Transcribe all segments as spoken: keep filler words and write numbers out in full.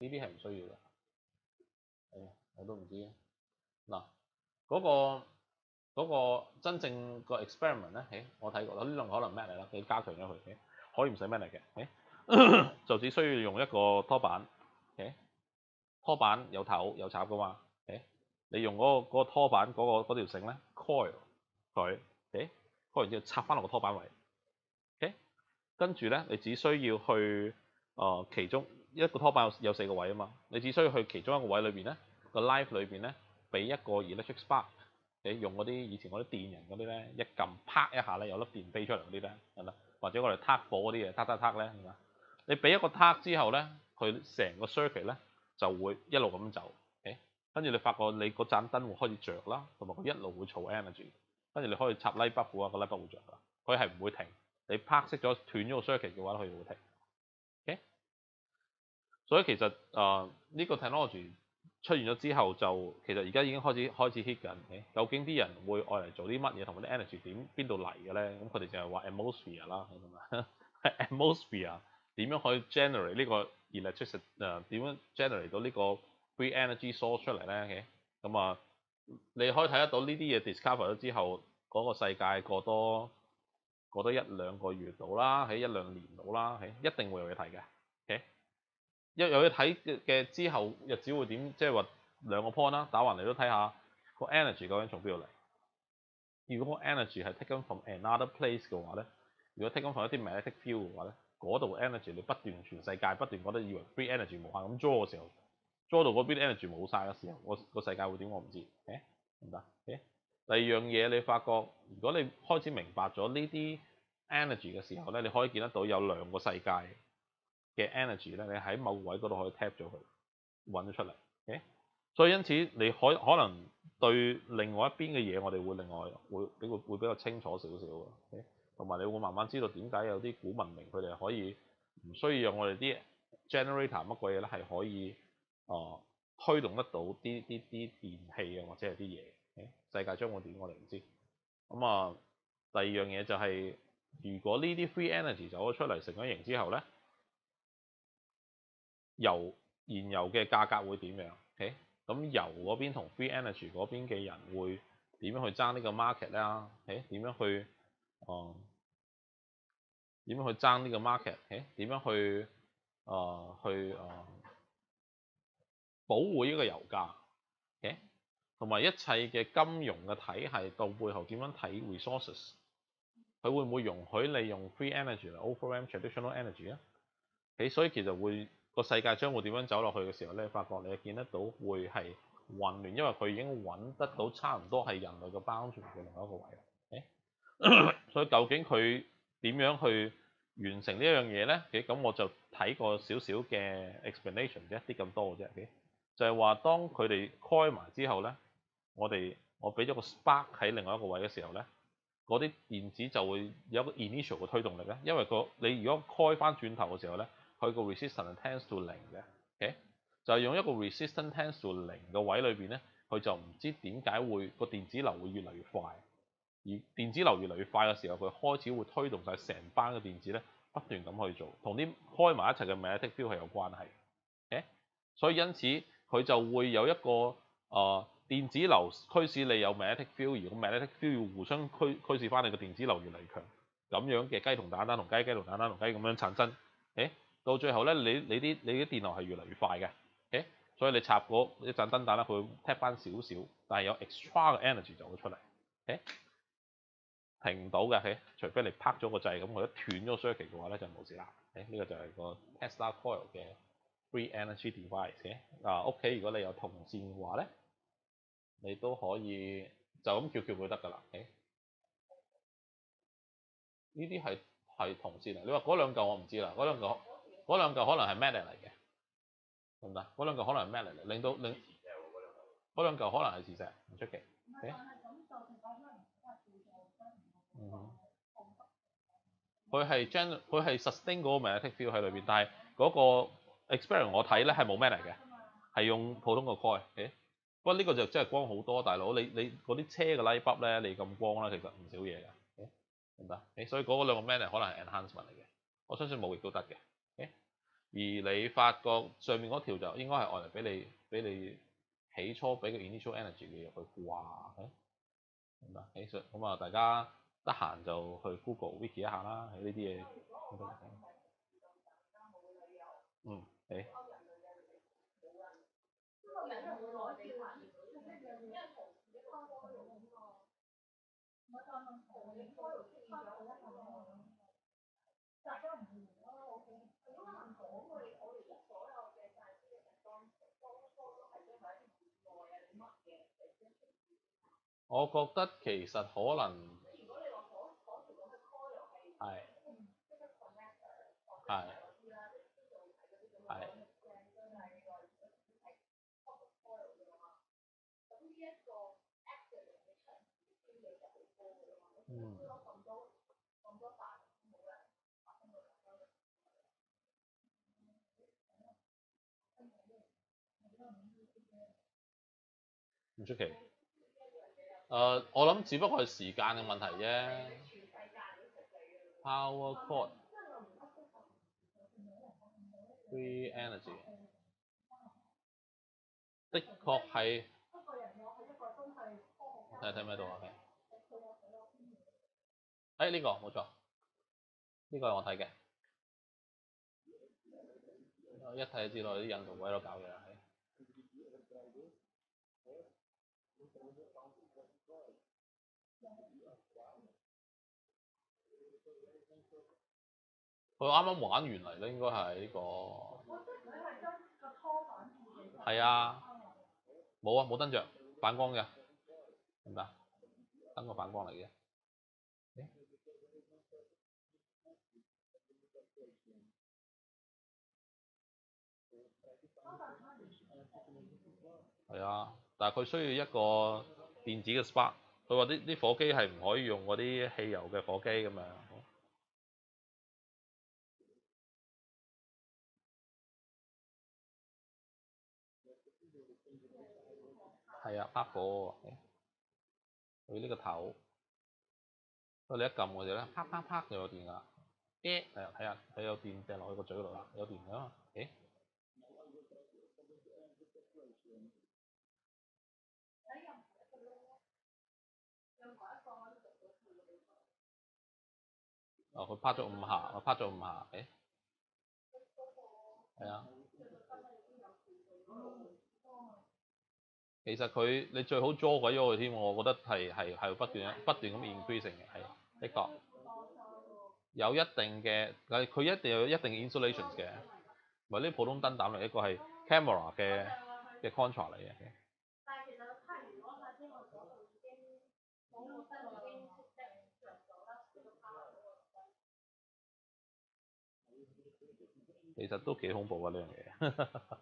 呢啲係唔需要嘅。係啊，我都唔知嗱嗰個。嗰、那個真正個 experiment 咧，誒，我睇過，呢兩個可能 match 嚟啦，你加強咗佢，誒，可以唔使 match 嚟嘅，誒，就只需要用一個拖板，誒，拖板有頭有插噶嘛，誒，你用嗰、那個那個拖板嗰、那個嗰條繩咧 coil 佢，誒，coil 完之後插翻落個拖板位，誒，跟住咧你只需要去誒、呃、其中一個拖板有有四個位啊嘛，你只需要去其中一個位裏邊咧個 live 裏邊咧俾一個 electric spark。你用嗰啲以前嗰啲電人嗰啲咧，一撳啪一下咧，有粒電飛出嚟嗰啲咧，係咪？或者我哋撻火嗰啲嘢，撻撻撻咧，係咪？你俾一個撻之後咧，佢成個 circuit 咧就會一路咁走，誒，跟住你發覺你嗰盞燈會開始着啦，同埋佢一路會儲 energy，跟住你可以插 light bulb 啊，個 light bulb 會着㗎，佢係唔會停。你啪熄咗斷咗個 circuit 嘅話，佢會停。OK，所以其實啊，呢、呃呢個 technology。出現咗之後就其實而家已經開始開始 hit 緊，究竟啲人會愛嚟做啲乜嘢，同埋啲 energy 點邊度嚟嘅咧？咁佢哋就係話 atmosphere 啦，係 atmosphere 點樣可以 generate 呢個 electricity 誒點樣 generate 到呢個 free energy source 出嚟咧？咁啊，你可以睇得到呢啲嘢 discover 咗之後，嗰、那個世界過多過多一兩個月到啦，喺一兩年到啦，一定會有嘢睇嘅。一有嘢睇嘅之後，日子會點？即係話兩個 point 啦，打橫嚟都睇下個 energy 究竟從邊度嚟。如果個 energy 係 taken from another place 嘅話咧，如果 taken from一啲 magnetic field 嘅話咧，嗰度 energy 你不斷全世界不斷覺得以為 free energy 無限咁 draw 嘅時候 draw 到嗰邊 energy 冇晒嘅時候，我個世界會點我唔知。誒唔得。誒第二樣嘢你發覺，如果你開始明白咗呢啲 energy 嘅時候咧，你可以見得到有兩個世界嘅 energy 咧，你喺某個位嗰度可以 tap 咗佢，揾咗出嚟。Okay? 所以因此你可可能對另外一邊嘅嘢，我哋會另外會比會會比較清楚少少嘅。同埋你會慢慢知道點解有啲古文明佢哋可以唔需要用我哋啲 generator 乜鬼嘢咧，係可以啊、呃、推動得到啲啲啲電器啊或者係啲嘢。Okay? 世界將會點我哋唔知。咁啊，第二樣嘢就係、是、如果呢啲 free energy 走咗出嚟成咗型之後咧，油燃油嘅價格會點樣 ？OK， 咁油嗰邊同 free energy 嗰邊嘅人會點樣去爭呢個 market 咧？OK， 點樣去哦？點、呃、樣去爭呢個 market？ 誒，點樣去啊、呃？去啊、呃？保護呢個油價？OK， 同埋一切嘅金融嘅體系到背後點樣睇 resources？佢會唔會容許你用 free energy 嚟 overwhelm traditional energy 咧？誒，所以其實會。個世界將會點樣走落去嘅時候咧，發覺你見得到會係混亂，因為佢已經揾得到差唔多係人類嘅 boundary嘅另一個位。Okay? 所以究竟佢點樣去完成呢一樣嘢咧？咁、okay? 我就睇過少少嘅 explanation 啫，一啲咁多嘅啫。Okay? 就係話當佢哋開埋之後咧，我哋我俾咗個 spark 喺另外一個位嘅時候咧，嗰啲電子就會有一個 initial 嘅推動力咧，因為個你如果開翻轉頭嘅時候咧。佢個 resistance tends to 零嘅，OK，就係用一個 resistance tends to 零嘅位裏邊咧，佢就唔知點解會個電子流會越嚟越快，而電子流越嚟越快嘅時候，佢開始會推動晒成班嘅電子咧，不斷咁去做，同啲開埋一齊嘅 magnetic field 係有關係，OK，所以因此佢就會有一個誒、呃、電子流驅使你有 magnetic field，而個 magnetic field 要互相驅驅使翻你個電子流越嚟越強，咁樣嘅雞同蛋蛋同雞雞同蛋蛋同雞咁樣產生，誒。到最後咧，你你啲你啲電流係越嚟越快嘅，okay? 所以你插嗰一盞燈膽咧，佢會 tap 翻少少，但係有 extra 嘅 energy 就會出嚟，okay? 停唔到嘅，okay? 除非你拍咗個掣，咁佢一斷咗 circuit 嘅話咧就冇事啦。呢、okay? 個就係個 Tesla coil 嘅 free energy device。啊，屋企如果你有銅線嘅話咧，你都可以就咁叫叫佢得㗎啦。呢啲係係銅線啊！你話嗰兩嚿我唔知啦，嗰兩嚿。嗰兩嚿可能係 metal 嚟嘅，得唔得？嗰兩嚿可能係 metal嚟，令到令嗰兩嚿可能係磁石，唔出奇。嗯，佢係 gen 佢係 sustain 嗰個 magnetic field 喺裏邊，但係嗰個 experiment 我睇咧係冇 metal 嘅，係用普通個 coil。不過呢個就真係光好多，大佬你你嗰啲車嘅 light bulb 咧，你咁光咧，其實唔少嘢㗎，得唔得？所以嗰兩個 metal 可能係 enhancement 嚟嘅，我相信冇亦都得嘅。 而你發覺上面嗰條就應該係愛嚟俾你俾你起初俾個 initial energy 嘅嘢去掛，明白？其實咁啊，大家得閒就去 Google Wiki 一下啦，喺呢啲嘢。嗯，誒。我覺得其實可能係係係嗯唔出奇。誒、呃，我諗只不過係時間嘅問題啫。Power cord free energy 的確係睇下睇咩度啊？誒呢、這個冇錯，呢、這個係我睇嘅。一睇就知道啲印度鬼佬搞嘢啦。佢啱啱玩完嚟咧，應該係呢個。係啊，冇啊，冇燈着，反光嘅，明白？燈個反光嚟嘅。係啊，但係佢需要一個電子嘅 spark。佢話啲啲火機係唔可以用嗰啲汽油嘅火機咁樣。係啊，拍火佢呢個頭，所以你一撳我哋咧，啪啪啪就有電㗎啦。誒，係啊，睇下佢有電掟落去個嘴嗰度啦，有電㗎嘛？誒，哦，佢拍咗五下，我拍咗五下，誒，係啊。其實佢你最好 draw 鬼咗佢添，我覺得係係係不斷不斷咁 increasing 嘅，係的確有一定嘅，但係佢一定有一定嘅 insulations 嘅，唔係啲普通燈膽嚟，一個係 camera 嘅嘅 control 嚟嘅。其實都幾恐怖㗎呢樣嘢。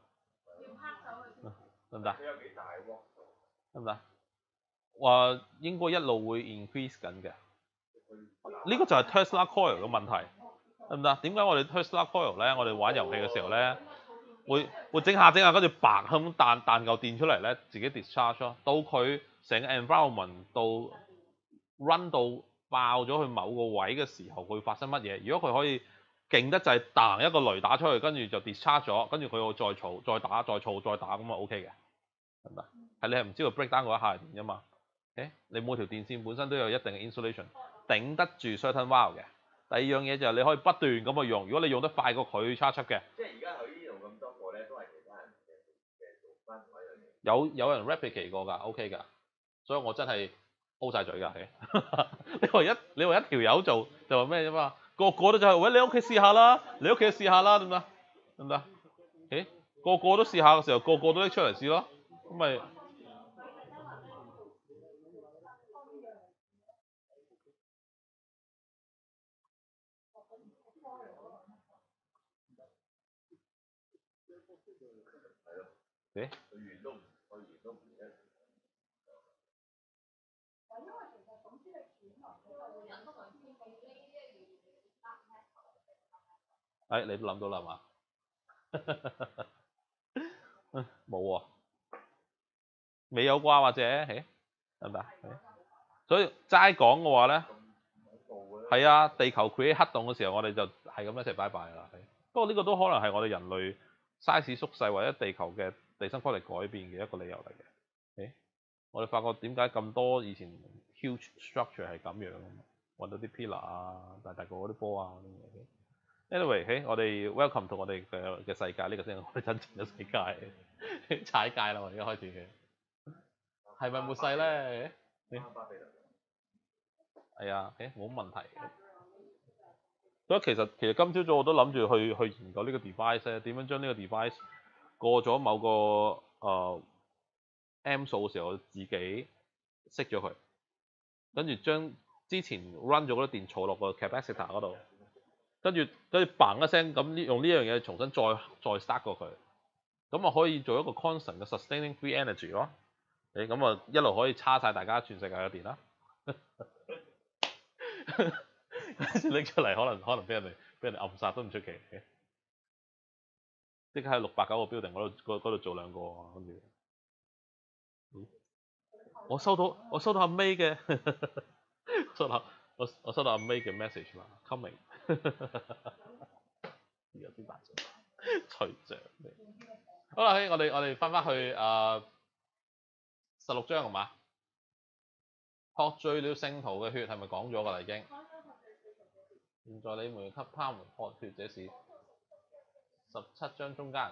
得唔得？佢有幾大喎？得唔得？話應該一路會 increase 緊嘅。呢個就係 Tesla coil 嘅問題，得唔得？點解我哋 Tesla coil 咧？我哋玩遊戲嘅時候咧，會會整下整下，跟住白咁彈彈嚿電出嚟咧，自己 discharge 咯。到佢成個 environment 到 run 到爆咗去某個位嘅時候，佢會發生乜嘢？如果佢可以勁得滯彈一個雷打出去，跟住就 discharge 咗，跟住佢會再嘈、再打、再嘈、再打，咁啊 OK 嘅，得唔得？係你係唔知道 break down 嗰一下係點啫嘛？誒，你每條電線本身都有一定嘅 insulation，頂得住 certain value 嘅。第二樣嘢就係你可以不斷咁去用，如果你用得快過佢 charge up 嘅。即係而家佢呢度咁多個咧，都係其他人嘅嘅做翻嗰樣嘢。有有人 replicate 過㗎 ，OK 㗎，所以我真係 O 曬嘴㗎，係。你話一你話一條友做就話咩啫嘛？個個都就係、是、喂，你屋企試下啦，你屋企試下啦，得唔得？得唔得？誒，個個都試下嘅時候，個個都拎出嚟試咯，咁咪。誒，佢完都唔，佢完都唔一。誒，你都諗到啦嘛？冇喎，未有啩或者，誒，得唔得？所以齋講嘅話咧，係啊，地球 create 黑洞嘅時候，我哋就係咁一齊拜拜啦。不不過呢個都可能係我哋人類 size 縮細或者地球嘅地心引力改變嘅一個理由嚟嘅。誒，我哋發覺點解咁多以前 huge structure 係咁樣，揾到啲 pillar 啊，大大個嗰啲波啊嗰啲嘢。Anyway，誒，我哋 welcome 到我哋嘅嘅世界，呢個先係我哋真正嘅世界。踩界啦，我而家開始嘅。係咪末世咧？係啊，誒冇問題。所以其實其實今朝早我都諗住去去研究呢個 device 咧，點樣將呢個 device 過咗某個誒、呃、M 數嘅時候，自己熄咗佢，跟住將之前 run 咗嗰啲電儲落個 capacitor 嗰度，跟住跟住嘭一聲咁呢用呢樣嘢重新再再 start 過佢，咁啊可以做一個 constant 嘅 sustaining free energy 咯。誒咁啊一路可以叉晒大家全世界嘅電啦。拎出嚟可能可能俾人哋俾人哋暗殺都唔出奇嘅，即刻喺六百九個 building 嗰度度做兩個，跟住、嗯，我收到我收到阿 May 嘅，收到我我收到阿 May 嘅 message 啦 ，coming，有啲大咗，隨著咩？好啦，我哋我哋翻返去誒十六章係嘛？喝醉了聖徒嘅血係咪講咗㗎啦已經？現在你們給他們喝血，這是十七章中間。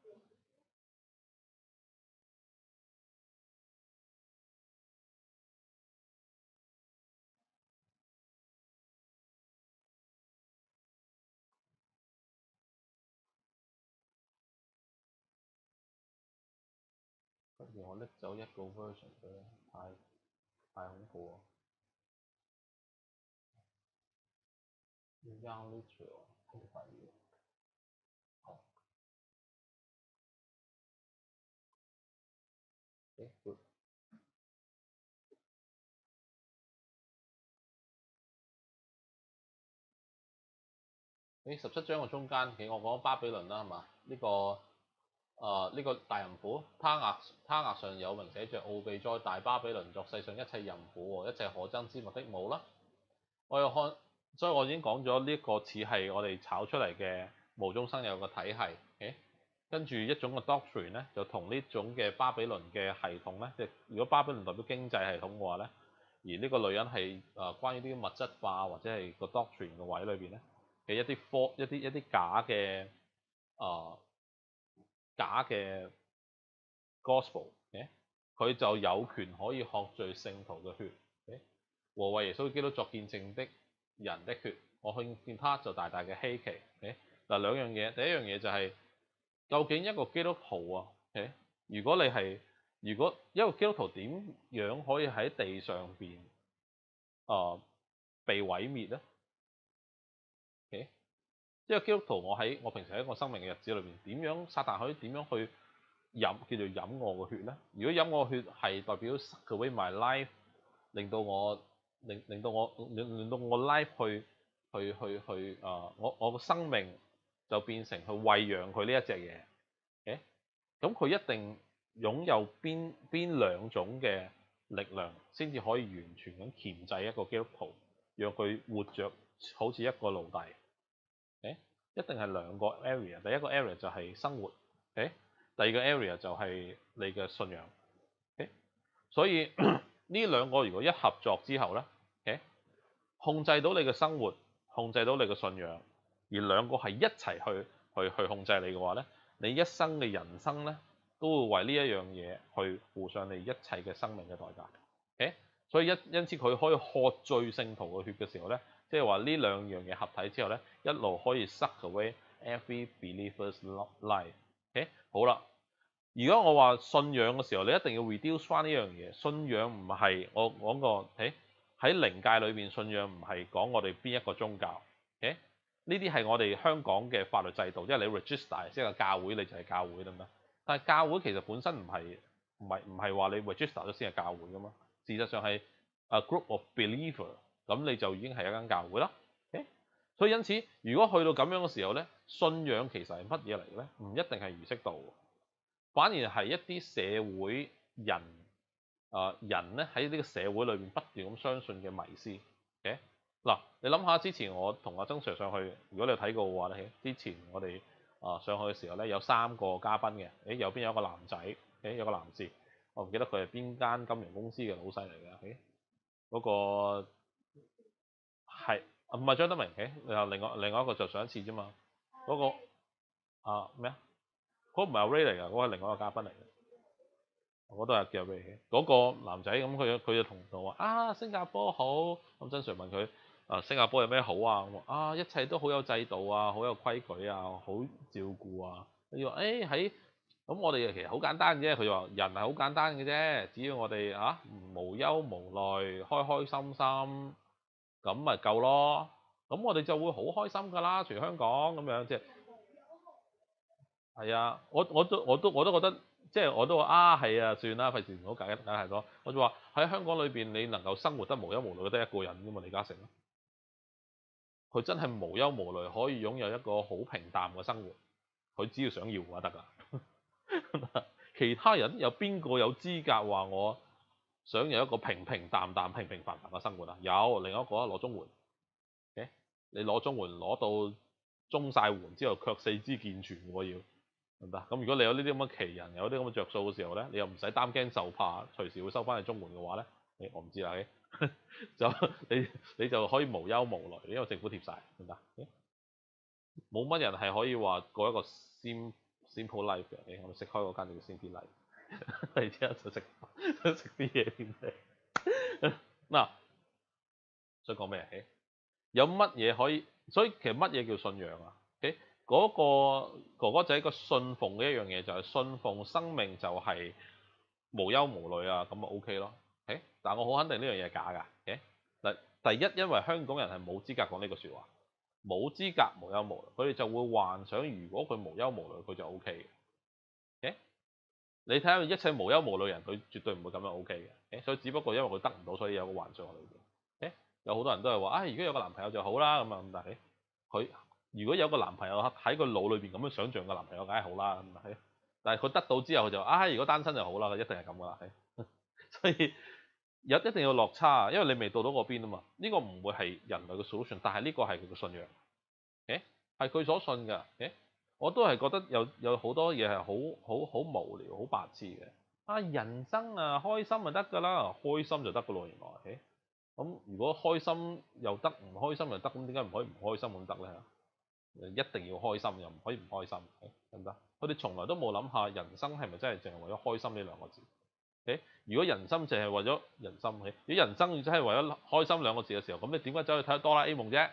不如我拎走一個 version 嘅，太太恐怖啊！要 young literal 好快嘅。好。誒 good。誒十七章嘅中間，其實我講巴比倫啦，係嘛？呢、這個誒呢、呃這個大淫婦，他額他額上有名寫着奧秘在大巴比倫作世上一切淫婦和一切可憎之物的母啦。我又看，所以我已經講咗呢一個似係我哋炒出嚟嘅無中生有嘅體系。誒，跟住一種嘅 doctrine 咧，就同呢種嘅巴比倫嘅系統咧，即係如果巴比倫代表經濟系統嘅話咧，而呢個女人係誒、呃、關於啲物質化或者係個 doctrine 嘅位裏邊咧嘅一啲科一啲一啲假嘅誒、呃、假嘅 gospel 嘅，佢就有權可以喝醉聖徒嘅血。和為耶穌基督作見證的人的血，我看見他就大大嘅稀奇。誒嗱兩樣嘢，第一樣嘢就係、是、究竟一個基督徒啊，誒如果你係如果一個基督徒點樣可以喺地上邊啊、呃、被毀滅咧？誒，一個基督徒，我喺我平時喺我生命嘅日子裏邊，點樣撒旦可以點樣去飲叫做飲我嘅血咧？如果飲我嘅血係代表 suck away my life，令到我令令到我令令到我 life 去去去去啊、呃！我我個生命就變成去餵養佢呢一隻嘢。誒，咁佢一定擁有邊邊兩種嘅力量，先至可以完全咁鉗制一個基督徒，讓佢活着好似一個奴隸。誒，一定係兩個 area。第一個 area 就係生活。誒，第二個 area 就係你嘅信仰。誒，所以呢兩個如果一合作之後咧，誒，控制到你嘅生活，控制到你嘅信仰，而兩個係一齊去去去控制你嘅話咧，你一生嘅人生咧都會為呢一樣嘢去付上你一切嘅生命嘅代價。誒，所以一因此佢可以喝醉聖徒嘅血嘅時候咧，即係話呢兩樣嘢合體之後咧，一路可以 suck away every believer's life。誒，好啦。如果我話信仰嘅時候，你一定要 reduce 翻呢樣嘢。信仰唔係我講過，誒喺靈界裏邊，信仰唔係講我哋邊一個宗教。誒呢啲係我哋香港嘅法律制度，即係你 register 即係教會，你就係教會得唔得？但係教會其實本身唔係唔係唔係話你 register 咗先係教會噶嘛。事實上係 a group of believer，咁你就已經係一間教會啦。誒，所以因此，如果去到咁樣嘅時候咧，信仰其實係乜嘢嚟嘅咧？唔一定係儀式度。反而係一啲社會人啊、呃、人咧喺呢個社會裏邊不斷咁相信嘅迷思。嘅嗱，你諗下之前我同阿曾 Sir 上去，如果你有睇過嘅話咧，之前我哋啊上去嘅時候咧，有三個嘉賓嘅，誒右邊有個男仔，誒有個男士，我唔記得佢係邊間金融公司嘅老細嚟嘅，誒嗰個係唔係張德明？誒又另外另外一個就上一次啫嘛，嗰個啊咩啊？嗰個唔係阿 Ray 嚟㗎，嗰個係另外一個嘉賓嚟嘅。我都係叫 Ray 嘅嗰個男仔，咁佢佢就同我話啊新加坡好，咁曾 Sir 問佢啊新加坡有咩好啊？我話啊一切都好有制度啊，好有規矩啊，好照顧啊。佢話誒喺咁我哋其實好簡單啫。佢話人係好簡單嘅啫，只要我哋嚇、啊、無憂無慮、開開心心，咁咪夠咯。咁我哋就會好開心㗎啦，全香港咁樣即係。係啊，我我都我都我都覺得，即係我都話啊，係啊，算啦，費事唔好解解太多。我就話喺香港裏邊，你能夠生活得無憂無慮，得一個人啫嘛，李嘉誠。佢真係無憂無慮，可以擁有一個好平淡嘅生活。佢只要想要嘅話得㗎。其他人有邊個有資格話我想有一個平平淡淡、平平凡凡嘅生活啊？有另一個啊，攞綜援。你攞綜援攞到中晒援之後，卻四肢健全喎要。明白？咁如果你有呢啲咁嘅奇人，有啲咁嘅着數嘅時候咧，你又唔使擔驚受怕，隨時會收翻你綜援嘅話咧，誒我唔知啦，就你你就可以無憂無慮，因為政府貼晒，明白？冇乜人係可以話過一個 simple simple life 嘅。誒我哋食開嗰間叫 simple life，係之後就食食啲嘢點嗱，想講咩？誒有乜嘢可以？所以其實乜嘢叫信仰啊？誒嗰個哥哥仔個信奉嘅一樣嘢就係信奉生命就係無憂無慮啊，咁咪 OK 咯。誒，但係我好肯定呢樣嘢係假㗎。誒，嗱，第一因為香港人係冇資格講呢個説話，冇資格無憂無慮，佢哋就會幻想如果佢無憂無慮，佢就 OK 嘅。誒，你睇下一切無憂無慮人，佢絕對唔會咁樣 OK 嘅。誒，所以只不過因為佢得唔到，所以有個幻想喺裏邊。誒，有好多人都係話啊，如果有個男朋友就好啦咁啊，咁但係佢。如果有個男朋友喺個腦裏邊咁樣想像個男朋友，梗係好啦，係。但係佢得到之後就啊，如果單身就好啦，一定係咁噶啦，係。所以有一定要落差，因為你未到到嗰邊啊嘛。呢個唔會係人類嘅 solution，但係呢個係佢嘅信仰。誒，係佢所信㗎。誒，我都係覺得有有好多嘢係好好好無聊、好白痴嘅。啊，人生啊，開心就得㗎啦，開心就得㗎咯，原來。誒，咁如果開心又得，唔開心又得，咁點解唔可以唔開心咁得咧？一定要開心，又唔可以唔開心，得唔得？佢哋從來都冇諗下人生係咪真係淨係為咗開心呢兩個字？誒，如果人生淨係為咗人生，如果人生真係為咗開心兩個字嘅時候，咁你點解走去睇哆啦 A 夢啫？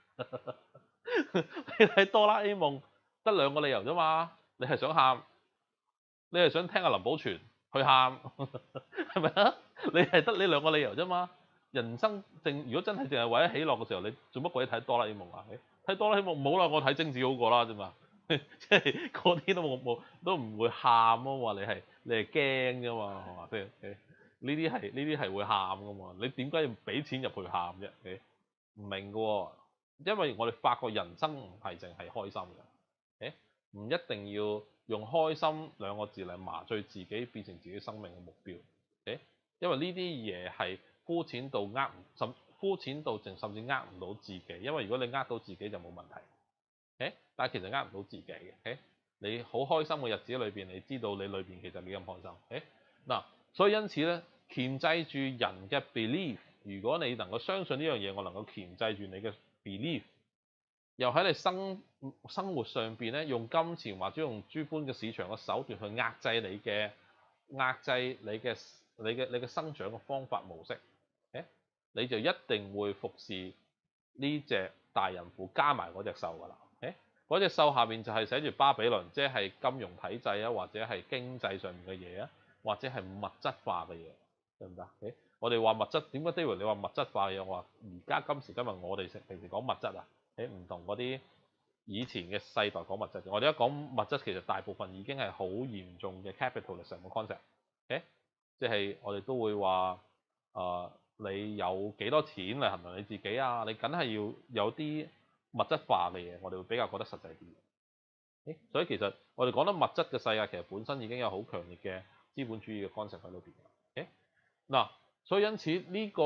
你睇哆啦 A 夢得兩個理由啫嘛，你係想喊，你係想聽阿林保全去喊，係咪啊？你係得呢兩個理由啫嘛。人生正如果真係淨係為咗喜樂嘅時候，你做乜鬼睇哆啦 A 夢啊？睇哆啦 A 夢唔好啦，我睇貞子好過啦啫嘛。即係嗰啲都冇冇都唔會喊啊嘛，你係你係驚㗎嘛，係嘛？即係呢啲係呢啲係會喊㗎嘛。你點解要俾錢入去喊啫？唔明㗎喎，因為我哋發覺人生唔係淨係開心嘅。誒，唔一定要用開心兩個字嚟麻醉自己，變成自己生命嘅目標。誒，因為呢啲嘢係膚淺到呃唔甚，膚淺到淨甚至呃唔到自己。因為如果你呃到自己就冇問題。誒，但係其實呃唔到自己嘅。誒，你好開心嘅日子裏邊，你知道你裏邊其實幾咁開心。誒，嗱，所以因此咧，鉗制住人嘅 belief。如果你能夠相信呢樣嘢，我能夠鉗制住你嘅 belief，又喺你生生活上邊咧，用金錢或者用諸般嘅市場嘅手段去壓制你嘅壓制你嘅你嘅你嘅生長嘅方法模式。誒，你就一定會服侍呢隻大淫婦加埋嗰隻獸㗎啦。誒，嗰隻獸下面就係寫住巴比倫，即係金融體制啊，或者係經濟上面嘅嘢啊，或者係物質化嘅嘢，得唔得？誒，我哋話物質，點解 David 你話物質化嘅嘢？我話而家今時今日我哋平時講物質啊，誒唔同嗰啲以前嘅世代講物質。我哋一講物質，其實大部分已經係好嚴重嘅 capitalism 嘅 concept。誒，即係我哋都會話啊。呃你有幾多錢嚟衡量你自己啊？你梗係要有啲物質化嘅嘢，我哋會比較覺得實際啲。誒，所以其實我哋講得物質嘅世界，其實本身已經有好強烈嘅資本主義嘅 concept 喺裏邊。誒，嗱，所以因此呢個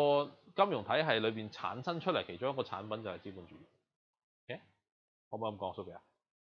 金融體系裏邊產生出嚟其中一個產品就係資本主義。嘅、okay? 可唔可以咁講，蘇比啊？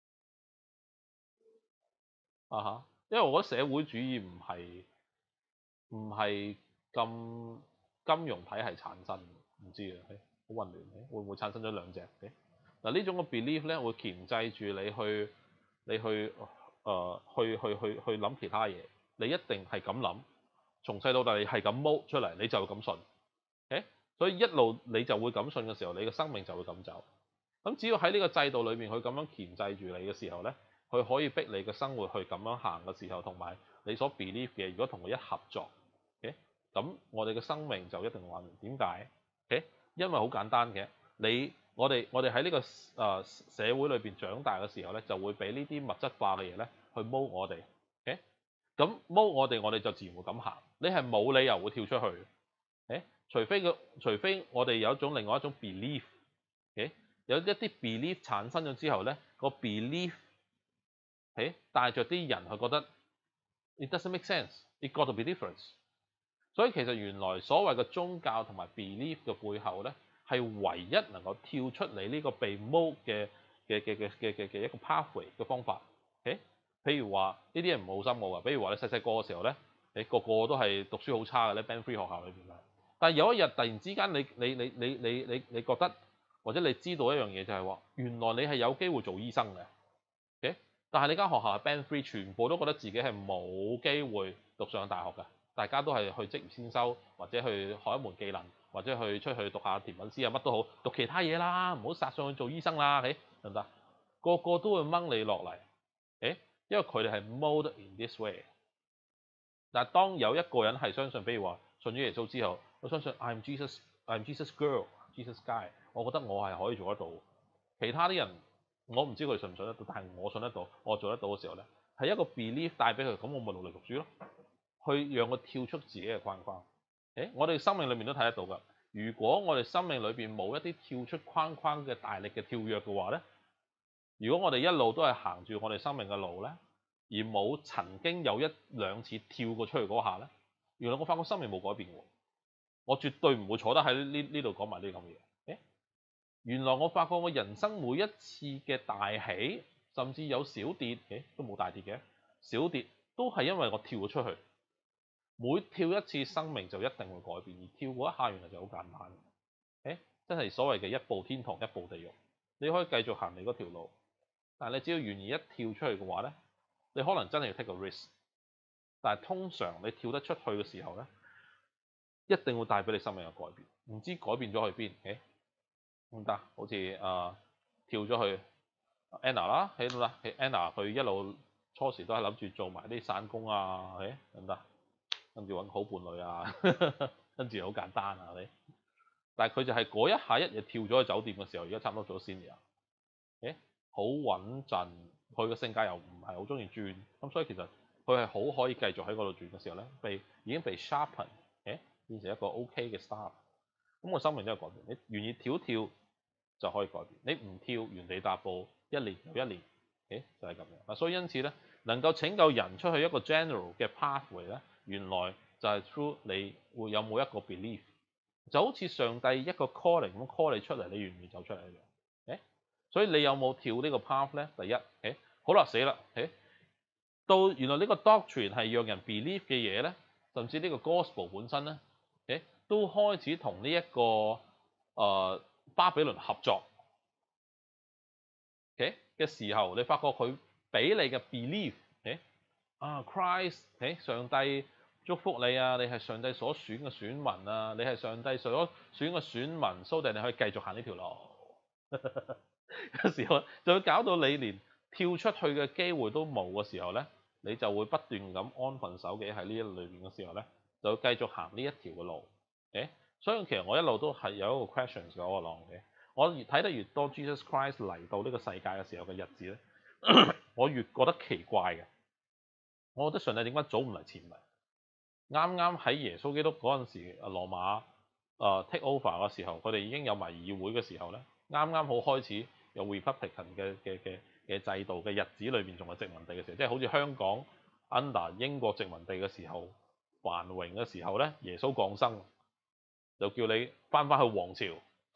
啊哈，因為我覺得社會主義唔係唔係咁金融體系產生，唔知啊，好混亂嘅，會唔會產生咗兩隻嘅？嗱，呢種嘅 belief 咧會鉗制住你去你去誒、呃、去去去去諗其他嘢，你一定係咁諗，從細到大你係咁踎出嚟，你就會咁信。誒，所以一路你就會咁信嘅時候，你嘅生命就會咁走。咁只要喺呢個制度裏面，佢咁樣鉗制住你嘅時候咧，佢可以逼你嘅生活去咁樣行嘅時候，同埋你所 believe 嘅，如果同佢一合作，嘅，咁我哋嘅生命就一定混亂。點解？嘅，因為好簡單嘅，你我哋我哋喺呢個誒社會裏邊長大嘅時候咧，就會俾呢啲物質化嘅嘢咧去踎我哋。嘅，咁踎我哋，我哋就自然會咁行。你係冇理由會跳出去。誒，除非個除非我哋有一種另外一種 belief。嘅。有一啲 belief 產生咗之後咧，個 belief 誒帶着啲人去覺得 it doesn't make sense，it got to be different。所以其實原來所謂嘅宗教同埋 belief 嘅背後咧，係唯一能夠跳出你呢個被 mold 嘅嘅嘅嘅嘅嘅嘅一個 pathway 嘅方法。誒，譬如話呢啲人唔好深奧啊，比如話你細細個嘅時候咧，你個個都係讀書好差嘅咧 ，band three 學校裏邊啦。但係有一日突然之間你你你你你你你覺得，或者你知道一樣嘢就係話，原來你係有機會做醫生嘅。嘅，但係你間學校係 band three，全部都覺得自己係冇機會讀上大學嘅，大家都係去職業先修，或者去學一門技能，或者去出去讀下甜品師啊，乜都好，讀其他嘢啦，唔好殺上去做醫生啦，誒得唔得？個個都會掹你落嚟，誒，因為佢哋係 mold in this way。但係當有一個人係相信，比如話信咗耶穌之後，我相信 I'm Jesus，I'm Jesus girl，Jesus guy。我覺得我係可以做得到，其他啲人我唔知佢哋信唔信得到，但係我信得到，我做得到嘅時候咧，係一個 belief 帶俾佢，咁我咪努力讀書咯，去讓佢跳出自己嘅框框。誒，我哋生命裏面都睇得到㗎。如果我哋生命裏邊冇一啲跳出框框嘅大力嘅跳躍嘅話咧，如果我哋一路都係行住我哋生命嘅路咧，而冇曾經有一兩次跳過出去嗰下咧，原來我發覺生命冇改變喎，我絕對唔會坐得喺呢呢度講埋呢啲咁嘅嘢。原來我發覺我人生每一次嘅大起，甚至有小跌，誒都冇大跌嘅，小跌都係因為我跳咗出去。每跳一次，生命就一定會改變，而跳嗰一下原來就好簡單。誒，真係所謂嘅一步天堂，一步地獄。你可以繼續行你嗰條路，但係你只要願意一跳出去嘅話咧，你可能真係要 take a risk。但係通常你跳得出去嘅時候咧，一定會帶俾你生命嘅改變。唔知改變咗去邊？誒？唔得，好似誒、呃、跳咗去 Anna 啦，喺度啦，Anna 佢一路初時都係諗住做埋啲散工啊，誒得唔得？跟住揾好伴侶啊，跟住好簡單啊，係咪？但係佢就係嗰一下一日跳咗去酒店嘅時候，而家差唔多做咗 senior，誒好穩陣，佢嘅性格又唔係好中意轉，咁所以其實佢係好可以繼續喺嗰度轉嘅時候咧，被已經被 sharpen，誒變成一個 OK 嘅 staff。咁我生命真係改變，你願意跳一跳就可以改變，你唔跳原地踏步，一年又一年，誒就係咁樣。所以因此咧，能夠拯救人出去一個 general 嘅 pathway 咧，原來就係 through 你會有冇一個 belief，就好似上帝一個 calling 咁 call 你出嚟，你願唔願意走出嚟一樣。誒，所以你有冇跳呢個 path 咧？第一，誒好啦，死啦，誒到原來呢個 doctrine 係讓人 believe 嘅嘢咧，甚至呢個 gospel 本身咧，誒都開始同呢一個誒、呃、巴比倫合作嘅嘅時候，你發覺佢俾你嘅 belief，誒啊 Christ，誒上帝祝福你啊，你係上帝所選嘅選民啊，你係上帝所選嘅選民，所以你可以繼續行呢條路。嘅時候就會搞到你連跳出去嘅機會都冇嘅時候咧，你就會不斷咁安分守己喺呢一裏邊嘅時候咧，就會繼續行呢一條嘅路。誒，所以其實我一路都係有一個 questions 嘅我個浪嘅，我越睇得越多 Jesus Christ 嚟到呢個世界嘅時候嘅日子咧，我越覺得奇怪嘅。我覺得上帝點解早唔嚟前嚟？啱啱喺耶穌基督嗰陣時，羅馬誒 take over 嘅時候，佢哋已經有埋議會嘅時候咧，啱啱好開始有 republican 嘅嘅嘅嘅制度嘅日子裏邊，仲係殖民地嘅時候，即係好似香港 under 英國殖民地嘅時候繁榮嘅時候咧，耶穌降生。 就叫你翻返去皇朝。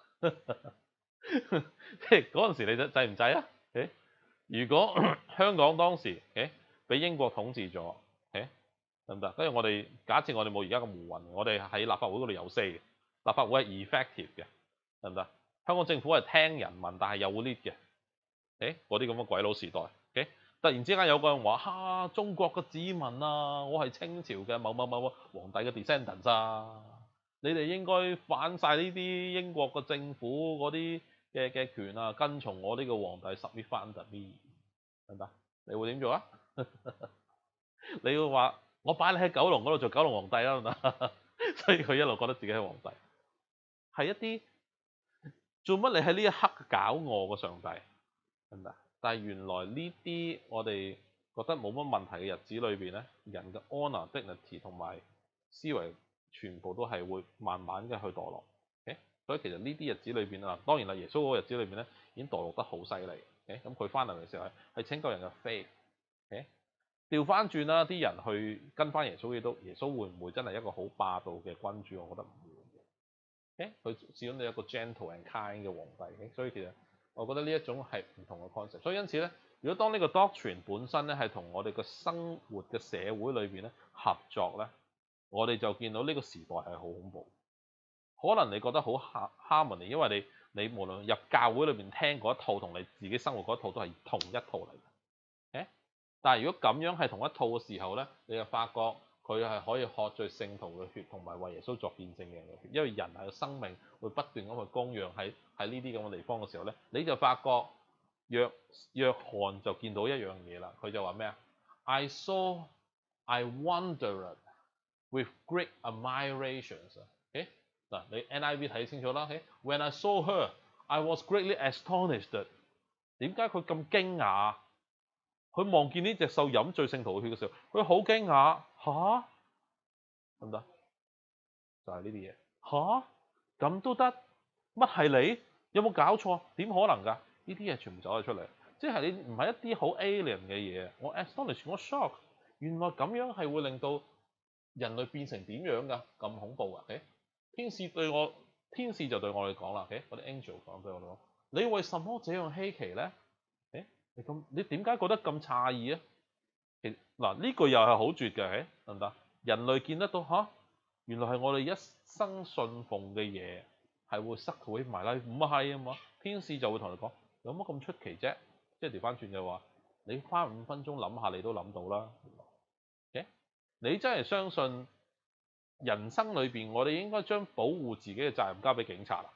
即係嗰陣時你制制唔制啊？誒，如果香港當時誒俾英國統治咗，誒得唔得？跟住我哋假設我哋冇而家咁胡混，我哋喺立法會嗰度有 say 嘅，立法會係 effective 嘅，得唔得？香港政府係聽人民，但係有 lead 嘅。誒，嗰啲咁嘅鬼佬時代，誒突然之間有個人話：嚇、啊，中國嘅子民啊，我係清朝嘅某某某某皇帝嘅 descendants 啊，你哋應該反晒呢啲英國嘅政府嗰啲嘅嘅權啊，跟從我呢個皇帝 submit 翻 under me， 得唔得？你會點做啊？你會話我擺你喺九龍嗰度做九龍皇帝啦，係嘛？所以佢一路覺得自己係皇帝，係一啲做乜你喺呢一刻搞我個上帝，係咪？但係原來呢啲我哋覺得冇乜問題嘅日子裏邊咧，人嘅 honor、dignity 同埋思維全部都係會慢慢嘅去墮落。Okay? 所以其實呢啲日子裏邊啊，當然啦，耶穌嗰個日子裏邊咧已經墮落得好犀利。咁佢翻嚟嘅時候係係拯救人嘅 faith。Okay? 調翻轉啦，啲人去跟翻耶穌基督，耶穌會唔會真係一個好霸道嘅君主？我覺得唔會嘅。佢始終你一個 gentle and kind 嘅皇帝。Okay? 所以其實我覺得呢一種係唔同嘅 concept。所以因此咧，如果當呢個 doctrine 本身咧係同我哋嘅生活嘅社會裏邊咧合作咧，我哋就見到呢個時代係好恐怖。可能你覺得好 harmony，因為你你無論入教會裏邊聽嗰一套同你自己生活嗰一套都係同一套嚟嘅。誒，但係如果咁樣係同一套嘅時候咧，你就發覺佢係可以喝醉聖徒嘅血，同埋為耶穌作見證嘅人嘅血。因為人係生命會不斷咁去供養喺喺呢啲咁嘅地方嘅時候咧，你就發覺約約翰就見到一樣嘢啦。佢就話咩啊 ？I saw, I wondered with great admirations。誒嗱，你 N I V 睇清楚啦。When I saw her, I was greatly astonished。點解佢咁驚訝？佢望見呢隻獸飲醉聖徒嘅血嘅時候，佢好驚訝吓？得唔得？就係呢啲嘢吓？咁都得？乜係你？有冇搞錯？點可能㗎？呢啲嘢全部走咗出嚟，即係你唔係一啲好 alien 嘅嘢。我 astonish，我 shock，原來咁樣係會令到人類變成點樣㗎？咁恐怖啊！誒，天使對我，天使就對我哋講啦。誒，嗰啲 angel 講對我哋講，你為什麼這樣稀奇咧？誒，你咁你點解覺得咁詫異啊？其實嗱呢句又係好絕嘅，誒得唔得？人類見得到吓，原來係我哋一生信奉嘅嘢係會塞到起埋啦，唔係啊嘛？天使就會同你講，有乜咁出奇啫？即係調翻轉就話，你花五分鐘諗下，你都諗到啦。Okay? 你真係相信人生裏邊，我哋應該將保護自己嘅責任交俾警察啊？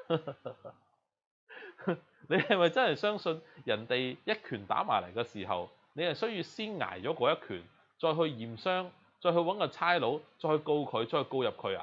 你係咪真係相信人哋一拳打埋嚟嘅時候，你係需要先捱咗嗰一拳，再去驗傷，再去揾個差佬，再去告佢，再去告入佢啊？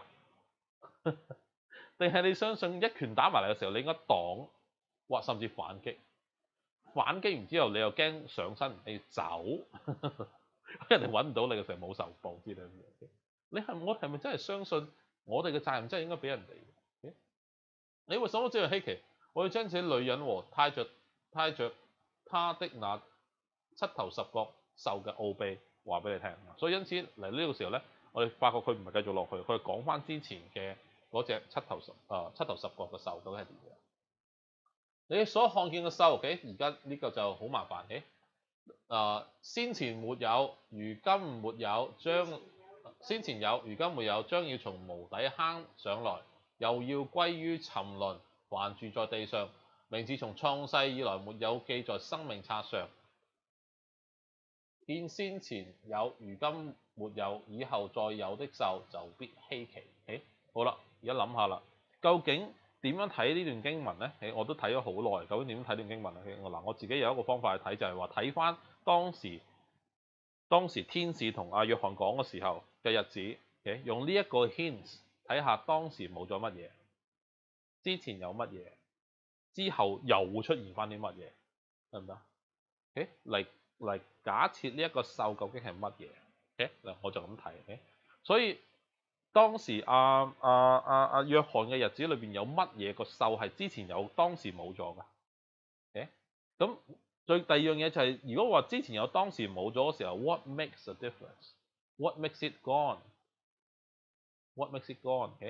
定係你相信一拳打埋嚟嘅時候，你應該擋，或甚至反擊？反擊完之後，你又驚上身，你要走，人哋揾唔到你嘅時候冇仇報之類嘅嘢。你係我係咪真係相信我哋嘅責任真係應該俾人哋？你為什麼這樣稀奇？我要將這女人和帶着帶着她的那七頭十角獸嘅奧秘話俾你聽。所以因此嚟呢個時候咧，我哋發覺佢唔係繼續落去，佢係講翻之前嘅嗰隻七頭十啊、呃、七頭十角嘅獸究竟係點樣？你所看見嘅獸，而家呢個就好麻煩嘅。啊、呃，先前沒有，如今沒有，將先前有，如今沒有，將要從無底坑上來，又要歸於沉淪，還住在地上。名字從創世以來沒有記在生命冊上。見先前有，如今沒有，以後再有的獸就必稀奇。誒，好啦，而家諗下啦，究竟點樣睇呢段經文咧？誒，我都睇咗好耐。究竟點樣睇段經文咧？嗱，我自己有一個方法去睇，就係話睇翻當時當時天使同阿約翰講嘅時候嘅日子。誒，用呢一個 hint 睇下當時冇咗乜嘢，之前有乜嘢，之後又會出現翻啲乜嘢，得唔得？誒，嚟嚟假設呢一個獸究竟係乜嘢？誒，嗱，我就咁睇。誒，所以當時阿阿阿阿約翰嘅日子裏邊有乜嘢個獸係之前有，當時冇咗㗎？誒，咁最第二樣嘢就係、是，如果話之前有，當時冇咗嘅時候 ，what makes a difference？What makes it gone？What makes it gone？誒，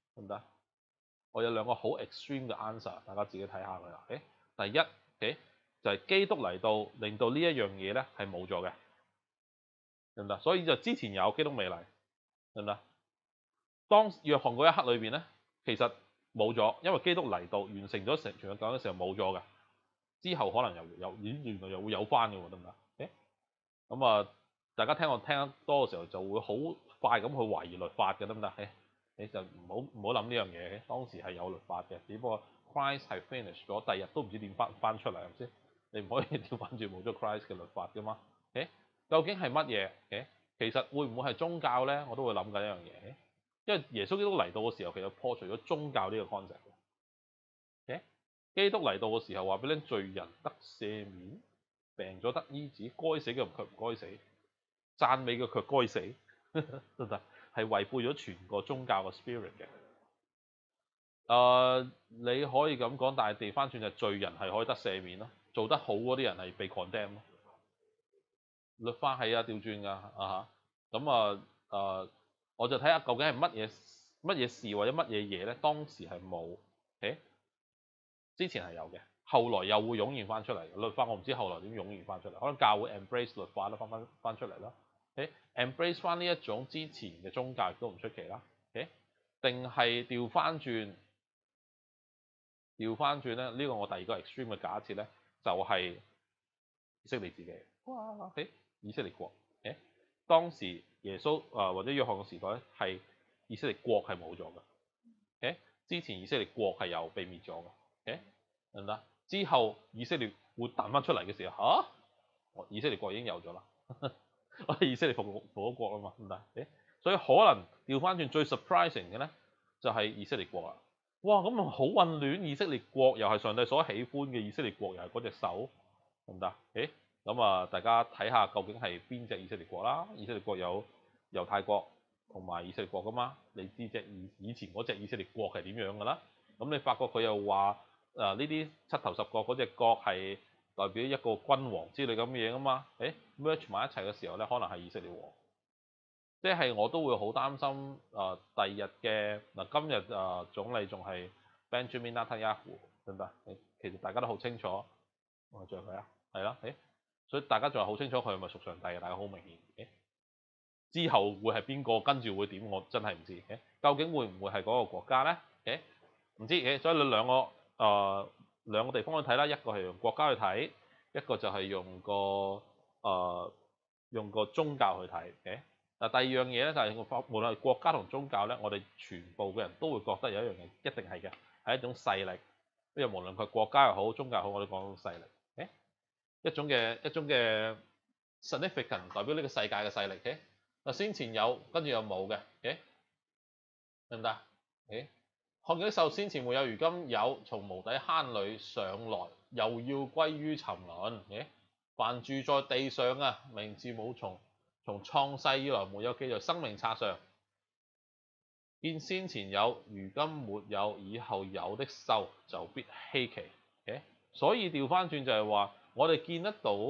得唔得？我有兩個好 extreme 嘅 answer，大家自己睇下佢啦。誒，第一，誒就係、是、基督嚟到，令到呢一樣嘢咧係冇咗嘅，得唔得？所以就之前有基督未嚟，得唔得？當約翰嗰一刻裏邊咧，其實冇咗，因為基督嚟到完成咗成全嘅救恩嘅時候冇咗嘅，之後可能又有，咦原來又會有翻嘅喎，得唔得？誒，咁啊，大家聽我聽得多嘅時候就會好快咁去懷疑律法嘅，得唔得？誒，你就唔好唔好諗呢樣嘢，當時係有律法嘅，只不過 Christ 係 finish 咗，第二日都唔知點翻翻出嚟，係咪先？你唔可以調翻轉冇咗 Christ 嘅律法噶嘛？誒，究竟係乜嘢？誒，其實會唔會係宗教咧？我都會諗緊一樣嘢。因為耶穌基督嚟到嘅時候，其實破除咗宗教呢個 concept。Okay? 基督嚟到嘅時候話俾你罪人得赦免，病咗得醫治，該死嘅卻唔該死，讚美嘅卻該死，得唔得？係違背咗全個宗教嘅 spirit 嘅。誒、呃，你可以咁講，但係調翻轉就罪人係可以得赦免咯，做得好嗰啲人係被 condemn 咯。律法係啊，調轉㗎啊嚇，咁啊誒，我就睇下究竟係乜嘢乜嘢事或者乜嘢嘢咧？當時係冇，誒，之前係有嘅，後來又會湧現翻出嚟。律法我唔知後來點湧現翻出嚟，可能教會 embrace 律法啦，翻翻翻出嚟啦。誒 embrace 翻呢一種之前嘅宗教亦都唔出奇啦。誒，定係調翻轉調翻轉咧？呢、這個我第二個 extreme 嘅假設咧，就係、是、以色列自己。哇！誒，以色列國。誒，當時耶穌啊或者約翰嘅時代咧，係以色列國係冇咗嘅。誒，之前以色列國係有被滅咗嘅。誒，得唔得？之後以色列會彈翻出嚟嘅時候，嚇、啊，以色列國已經有咗啦。我哋以色列復復咗國啦嘛，唔得。誒，所以可能調翻轉最 surprising 嘅咧，就係、是、以色列國啦。哇，咁啊好混亂！以色列國又係上帝所喜歡嘅，以色列國又係嗰隻手，得唔得？誒，咁啊，大家睇下究竟係邊隻以色列國啦？以色列國有猶太國同埋以色列國噶嘛？你知隻以以前嗰隻以色列國係點樣噶啦？咁你發覺佢又話誒呢啲七頭十國嗰隻國係代表一個君王之類咁嘅嘢噶嘛？誒 merge 埋一齊嘅時候咧，可能係以色列王。即係我都會好擔心誒、呃、第二日嘅嗱，今日誒、呃、總理仲係 Benjamin Netanyahu，得唔得？其實大家都好清楚，我著佢啊，係啦，誒，所以大家仲係好清楚佢係咪屬上帝嘅，大家好明顯。之後會係邊個跟住會點？我真係唔知。究竟會唔會係嗰個國家咧？唔知。所以你兩個誒、呃、兩個地方去睇啦，一個係用國家去睇，一個就係用個誒、呃、用個宗教去睇。嗱，第二樣嘢咧就係無論係國家同宗教咧，我哋全部嘅人都會覺得有一樣嘢一定係嘅，係一種勢力。因為無論佢國家又好，宗教又好，我哋講勢力，誒，一種嘅一種嘅 significant 代表呢個世界嘅勢力。誒，嗱，先前有，跟住又冇嘅，誒，得唔得？誒，看見啲獸先前沒有，如今有，從無底坑裏上來，又要歸於沉淪。誒，凡住在地上啊，名字冇從。從創世以來沒有記在生命冊上，見先前有，如今沒有，以後有的獸就必稀奇。Okay? 所以調翻轉就係話，我哋見得到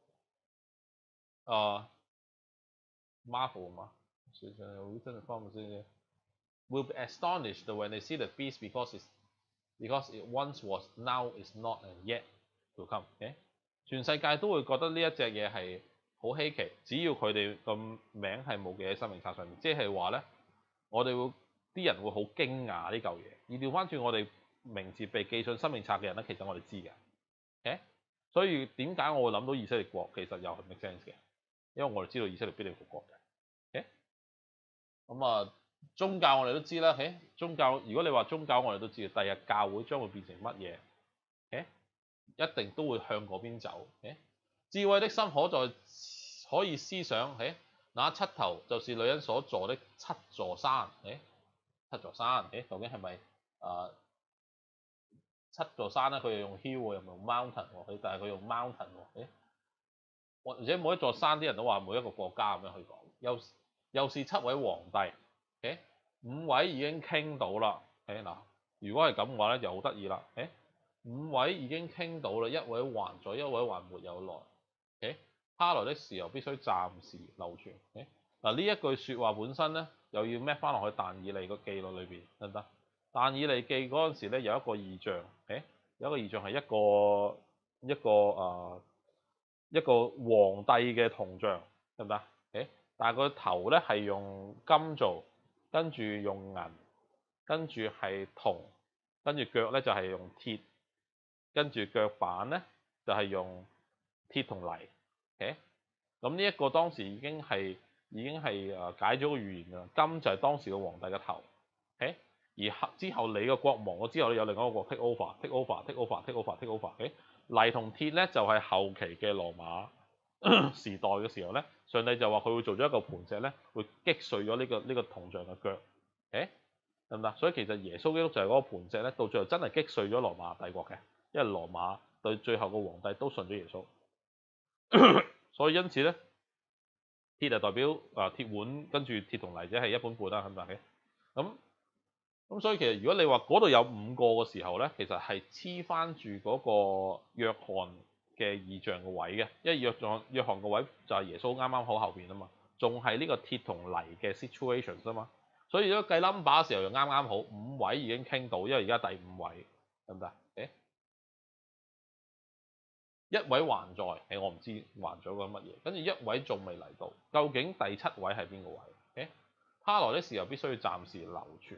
啊 Marvel 嘛，水上有真係方嘅先 will be astonished when they see the beast because it because it once was, now is not, and yet to come。Okay? 全世界都會覺得呢一隻嘢係好稀奇，只要佢哋個名係冇記喺生命冊上面，即係話咧，我哋會啲人會好驚訝呢嚿嘢。而調翻轉，我哋名字被記上生命冊嘅人咧，其實我哋知嘅。誒，所以點解我會諗到以色列國？其實又係 make sense 嘅，因為我哋知道以色列必定復國嘅。誒，咁啊，宗教我哋都知啦。誒，宗教如果你話宗教，我哋都知，第日教會將會變成乜嘢？誒，一定都會向嗰邊走。誒，智慧的心可在可以思想，誒，那七頭就是女人所坐的七座山，誒，七座山，誒，究竟係咪啊七座山咧？佢又用 hill 又唔用 mountain 喎，佢但係佢用 mountain 喎，誒，或者每一座山啲人都話每一個國家咁樣去講，又又是七位皇帝，誒，五位已經傾到啦，誒嗱，如果係咁嘅話咧，就好得意啦，誒，五位已經傾到啦，一位還在，一位還沒有來，誒。他來的時候必須暫時流傳。嗱，呢一句説話本身咧，又要孭翻落去但以理個記錄裏邊，得唔得？ 但以利記嗰陣時咧有一個異象，誒有一個異象係一個一個誒、呃、一個皇帝嘅銅像，得唔得？誒，但係個頭咧係用金做，跟住用銀，跟住係銅，跟住腳咧就係用鐵，跟住腳板咧就係用鐵同泥。誒，咁呢一個當時已經係已經係誒解咗個預言㗎，金就係當時嘅皇帝嘅頭。誒，而之後你個國亡咗之後咧，有另一個國 take over，take over，take over，take over，take over。誒，泥同鐵咧就係後期嘅羅馬時代嘅時候咧，上帝就話佢會做咗一個磐石咧，會擊碎咗呢個呢個銅像嘅腳。誒，得唔得？所以其實耶穌基督就係嗰個磐石咧，到最後真係擊碎咗羅馬帝國嘅，因為羅馬對最後個皇帝都信咗耶穌。所以因此咧，鐵就代表啊鐵碗，跟住鐵同泥者係一本半啦，係咪嘅？咁咁所以其實如果你話嗰度有五個嘅時候咧，其實係黐翻住嗰個約翰嘅異象嘅位嘅，因為約翰約翰個位就係耶穌啱啱好後邊啊嘛，仲係呢個鐵同泥嘅 situation 啊嘛，所以如果計 number 嘅時候又啱啱好，五位已經傾到，因為而家第五位，得唔得？誒，一位還在，誒我唔知還咗個乜嘢，跟住一位仲未嚟到，究竟第七位係邊個位？誒，他來的時候必須要暫時流傳。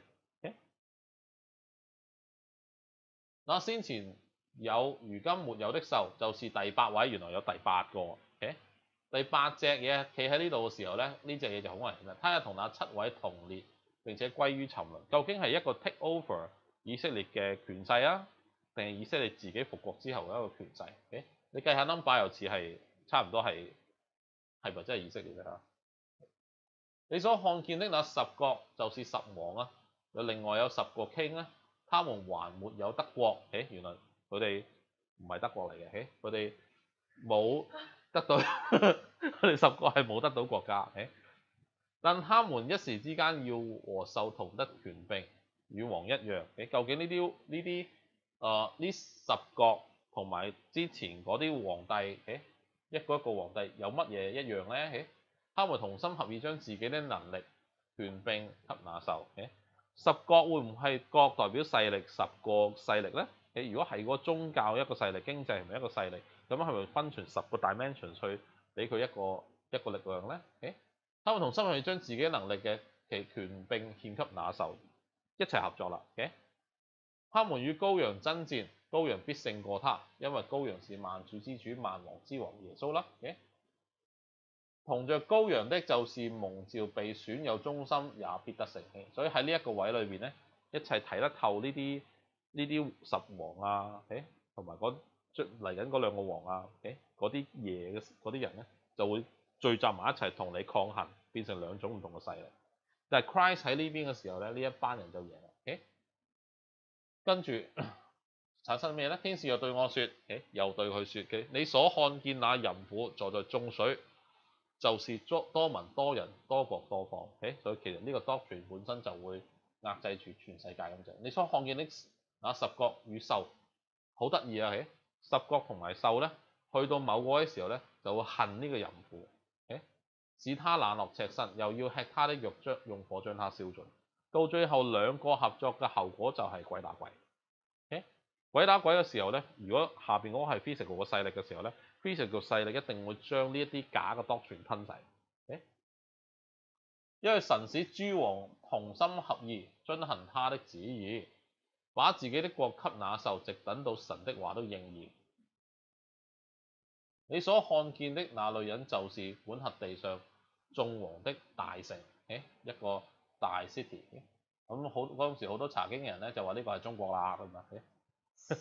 嗱，先前有如今沒有的獸，就是第八位，原來有第八個。Okay? 第八隻嘢企喺呢度嘅時候咧，呢隻嘢就好危險啦。他又同那七位同列，並且歸於沉淪。究竟係一個 take over 以色列嘅權勢啊，定係以色列自己復國之後嘅一個權勢？ Okay? 你計下 number 又似係差唔多係係咪真係以色列咧？你所看見的那十國就是十王啊，有另外有十個 king 咧。他們還沒有得國，誒原來佢哋唔係德國嚟嘅，誒佢哋冇得到，佢哋十個係冇得到國家，誒但他們一時之間要和獸同得權柄，與王一樣，誒究竟呢啲呢啲誒呢十國同埋之前嗰啲皇帝，誒一個一個皇帝有乜嘢一樣咧？誒他們同心合意將自己的能力、權柄給那獸，誒十國會唔係國代表勢力，十個勢力咧？誒，如果係個宗教一個勢力，經濟係咪一個勢力？咁係咪分成十個 dimension 去俾佢一個一個力量咧？誒，他們同心去將自己能力嘅其權柄獻給那獸，一齊合作啦。誒，他們與羔羊爭戰，羔羊必勝過他，因為羔羊是萬主之主、萬王之王耶穌啦。誒。同着羔羊的，就是蒙召被選有忠心，也必得勝。所以喺呢一個位裏邊咧，一切睇得透呢啲呢啲十王啊，誒同埋嗰嚟緊嗰兩個王啊，誒嗰啲嘢嘅嗰啲人咧，就會聚集埋一齊同你抗衡，變成兩種唔同嘅勢力。但係 Christ 喺呢邊嘅時候咧，呢一班人就贏啦。誒，跟住產生咩咧？天使又對我説：誒，又對佢説嘅，你所看見那淫婦坐在眾水，就是多多民多人多國多方，誒，所以其實呢個 doctrine 本身就會壓制住全世界咁滯。你所看見的那十國與獸好得意啊！誒，十國同埋獸咧，去到某個位時候咧，就會恨呢個淫婦，誒，使他冷落赤身，又要吃他的肉，將用火將他燒盡。到最後兩個合作嘅後果就係鬼打鬼。誒，鬼打鬼嘅時候咧，如果下邊嗰個係 physical 嘅勢力嘅時候咧。physical 勢力一定會將呢一啲假嘅 doctrine 吞噬，因為神使諸王同心合意，遵行他的旨意，把自己的國給那獸，直等到神的話都應驗。你所看見的那女人，就是管轄地上眾王的大城，誒一個大 city。咁好嗰陣時好多查經嘅人咧就話呢個係中國啦，係咪？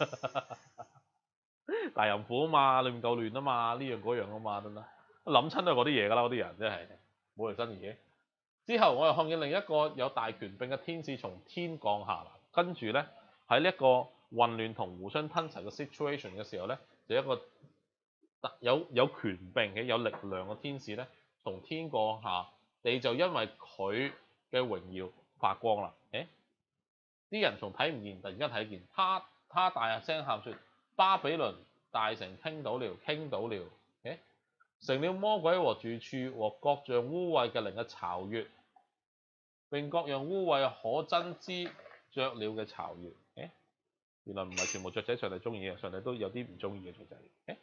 大淫婦啊嘛，你唔夠亂啊嘛，呢樣嗰樣啊嘛，真係諗親都係嗰啲嘢㗎啦，嗰啲人真係冇嚟新意嘅。之後我又看見另一個有大權柄嘅天使從天降下來，跟住咧喺呢一個混亂同互相吞噬嘅 situation 嘅時候咧，就一個有有權柄嘅有力量嘅天使咧從天降下，地就因為佢嘅榮耀發光啦。誒，啲人從睇唔見，突然間睇見，他他大聲喊說：巴比倫大城傾倒了，傾倒了，誒，成了魔鬼和住處和各樣污穢嘅靈嘅巢穴，並各樣污穢可憎之雀鳥嘅巢穴。誒，原來唔係全部雀仔上帝中意嘅，上帝都有啲唔中意嘅雀仔。誒，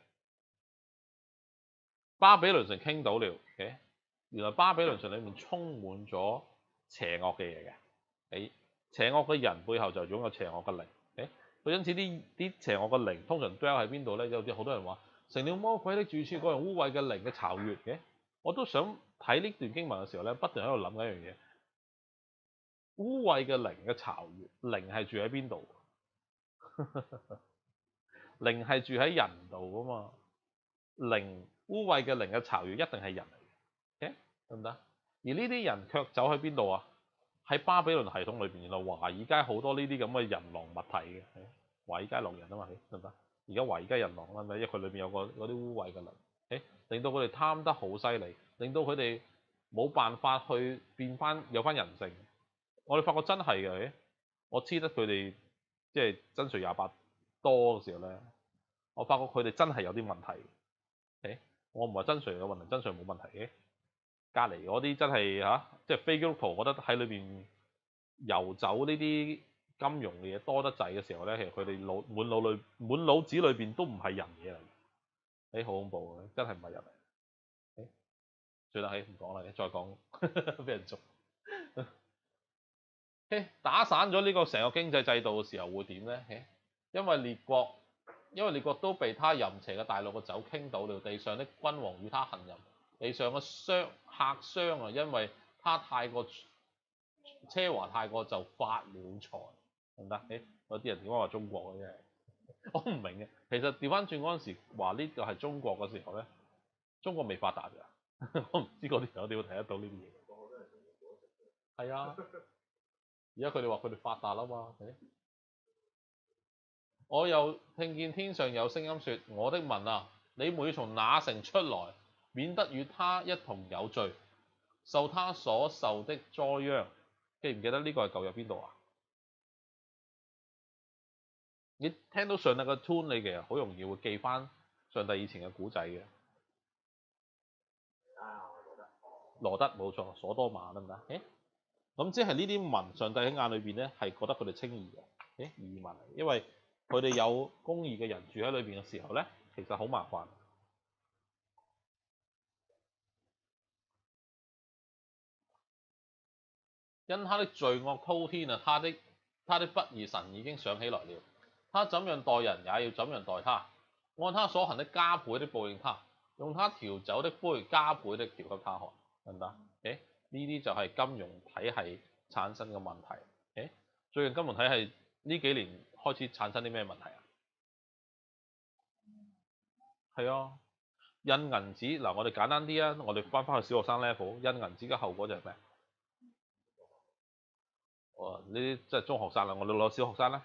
巴比倫城傾倒了。誒，原來巴比倫城裏面充滿咗邪惡嘅嘢嘅。誒，邪惡嘅人背後就擁有邪惡嘅靈。誒，佢因此啲啲邪惡嘅靈通常 dwell 喺邊度咧？有啲好多人話成了魔鬼的住處，嗰樣污穢嘅靈嘅巢穴嘅。我都想睇呢段經文嘅時候咧，不斷喺度諗一樣嘢。污穢嘅靈嘅巢穴，靈係住喺邊度？靈係住喺人度噶嘛？靈污穢嘅靈嘅巢穴一定係人嚟嘅，得唔得？而呢啲人卻走喺邊度啊？喺巴比倫系統裏邊，原來華爾街好多呢啲咁嘅人狼物體嘅，華爾街狼人啊嘛，得唔得？而家華爾街人狼啦，咪因為佢裏邊有個嗰啲污穢嘅靈，誒，令到佢哋貪得好犀利，令到佢哋冇辦法去變翻有翻人性。我哋發覺真係嘅，我黐得佢哋即係真瑞廿八多嘅時候咧，我發覺佢哋真係有啲問題。誒，我唔係真瑞有問題，真瑞冇問題嘅。隔離嗰啲真係嚇，即係非基督徒，我覺得喺裏邊遊走呢啲金融嘅嘢多得滯嘅時候咧，其實佢哋腦滿腦裏滿腦子裏邊都唔係人嘢嚟。誒，好恐怖嘅，真係唔係人嚟。誒，算啦，誒唔講啦，再講俾人捉。打散咗呢個成個經濟制度嘅時候會點咧？因為列國，因為列國都被他淫邪嘅大陸嘅酒傾倒了，地上的君王與他行淫，地上嘅商客商啊，因為他太過奢華太過就發了財，得唔得？誒，有啲人點解話中國嘅啫？我唔明嘅。其實調翻轉嗰陣時話呢個係中國嘅時候咧，中國未發達㗎。我唔知嗰啲人點會睇得到呢啲嘢。係啊。而家佢哋話佢哋發達啦嘛。我又聽見天上有聲音說：我的民啊，你們要從那城出來，免得與他一同有罪，受他所受的災殃。記唔記得呢個係舊約邊度啊？你聽到上帝嘅 tune，你其實好容易會記翻上帝以前嘅古仔嘅。羅德冇錯，所多瑪得唔得？誒，咁即係呢啲民，上帝喺眼裏邊咧係覺得佢哋稱義嘅。誒，義民嚟，因為佢哋有公義嘅人住喺裏邊嘅時候咧，其實好麻煩。因他的罪惡滔天啊，他的他的不義神已經想起來了。他怎樣待人，也要怎樣待他，按他所行的加倍的報應他，用他調酒的杯加倍的調給他喝，得唔得？誒，呢啲就係金融體系產生嘅問題。誒，最近金融體系呢幾年開始產生啲咩問題啊？係啊，印銀紙嗱，我哋簡單啲啊，我哋翻返去小學生 level，印銀紙嘅後果就係咩？哦，呢啲即係中學生啦，我哋攞小學生啦，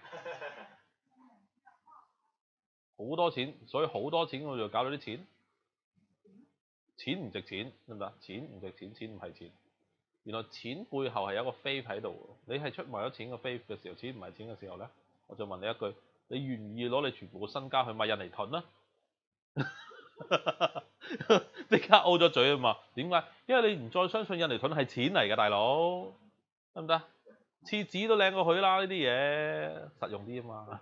好多錢，所以好多錢我就搞到啲錢，錢唔值錢，得唔得？錢唔值錢，錢唔係錢。原來錢背後係有一個 faith 喺度，你係出賣咗錢嘅 faith 嘅時候，錢唔係錢嘅時候咧，我就問你一句，你願意攞你全部嘅身家去買印尼盾啦？即刻 O 咗嘴啊嘛？點解？因為你唔再相信印尼盾係錢嚟嘅，大佬，得唔得？廁紙都靚過佢啦，呢啲嘢實用啲啊嘛。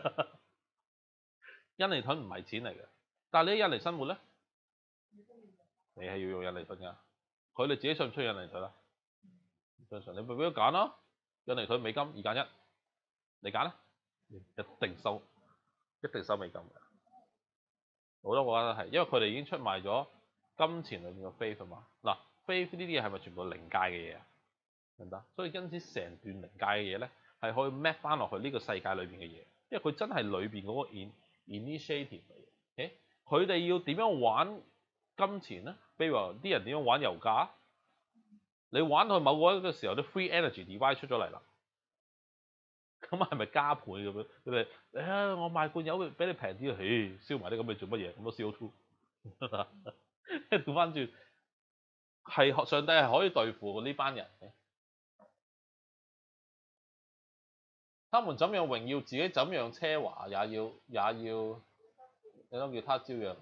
印尼盾唔係錢嚟嘅，但係你喺印尼生活咧，你係要用印尼盾㗎。佢哋自己信唔信印尼盾啊？正常，你咪俾佢揀咯。印尼盾美金二揀一，你揀啦，一定收，一定收美金嘅。好多國家都係，因為佢哋已經出賣咗金錢裏面嘅 faith 啊嘛。嗱，faith 呢啲嘢係咪全部靈界嘅嘢啊？明白？所以因此成段靈界嘅嘢咧，係可以 map 翻落去呢個世界裏邊嘅嘢，因為佢真係裏邊嗰個 in initiative 嚟嘅。佢哋要點樣玩金錢咧？譬如話啲人點樣玩油價？你玩到某個一個時候，啲 free energy device 出咗嚟啦，咁係咪加倍咁樣？佢哋誒，我賣罐油俾你平啲，唉，燒埋啲咁你做乜嘢？咁多 C O 二，即係調翻轉，係上帝係可以對付呢班人嘅。他們怎樣榮耀自己，怎樣奢華，也要也要，你諗叫他照樣，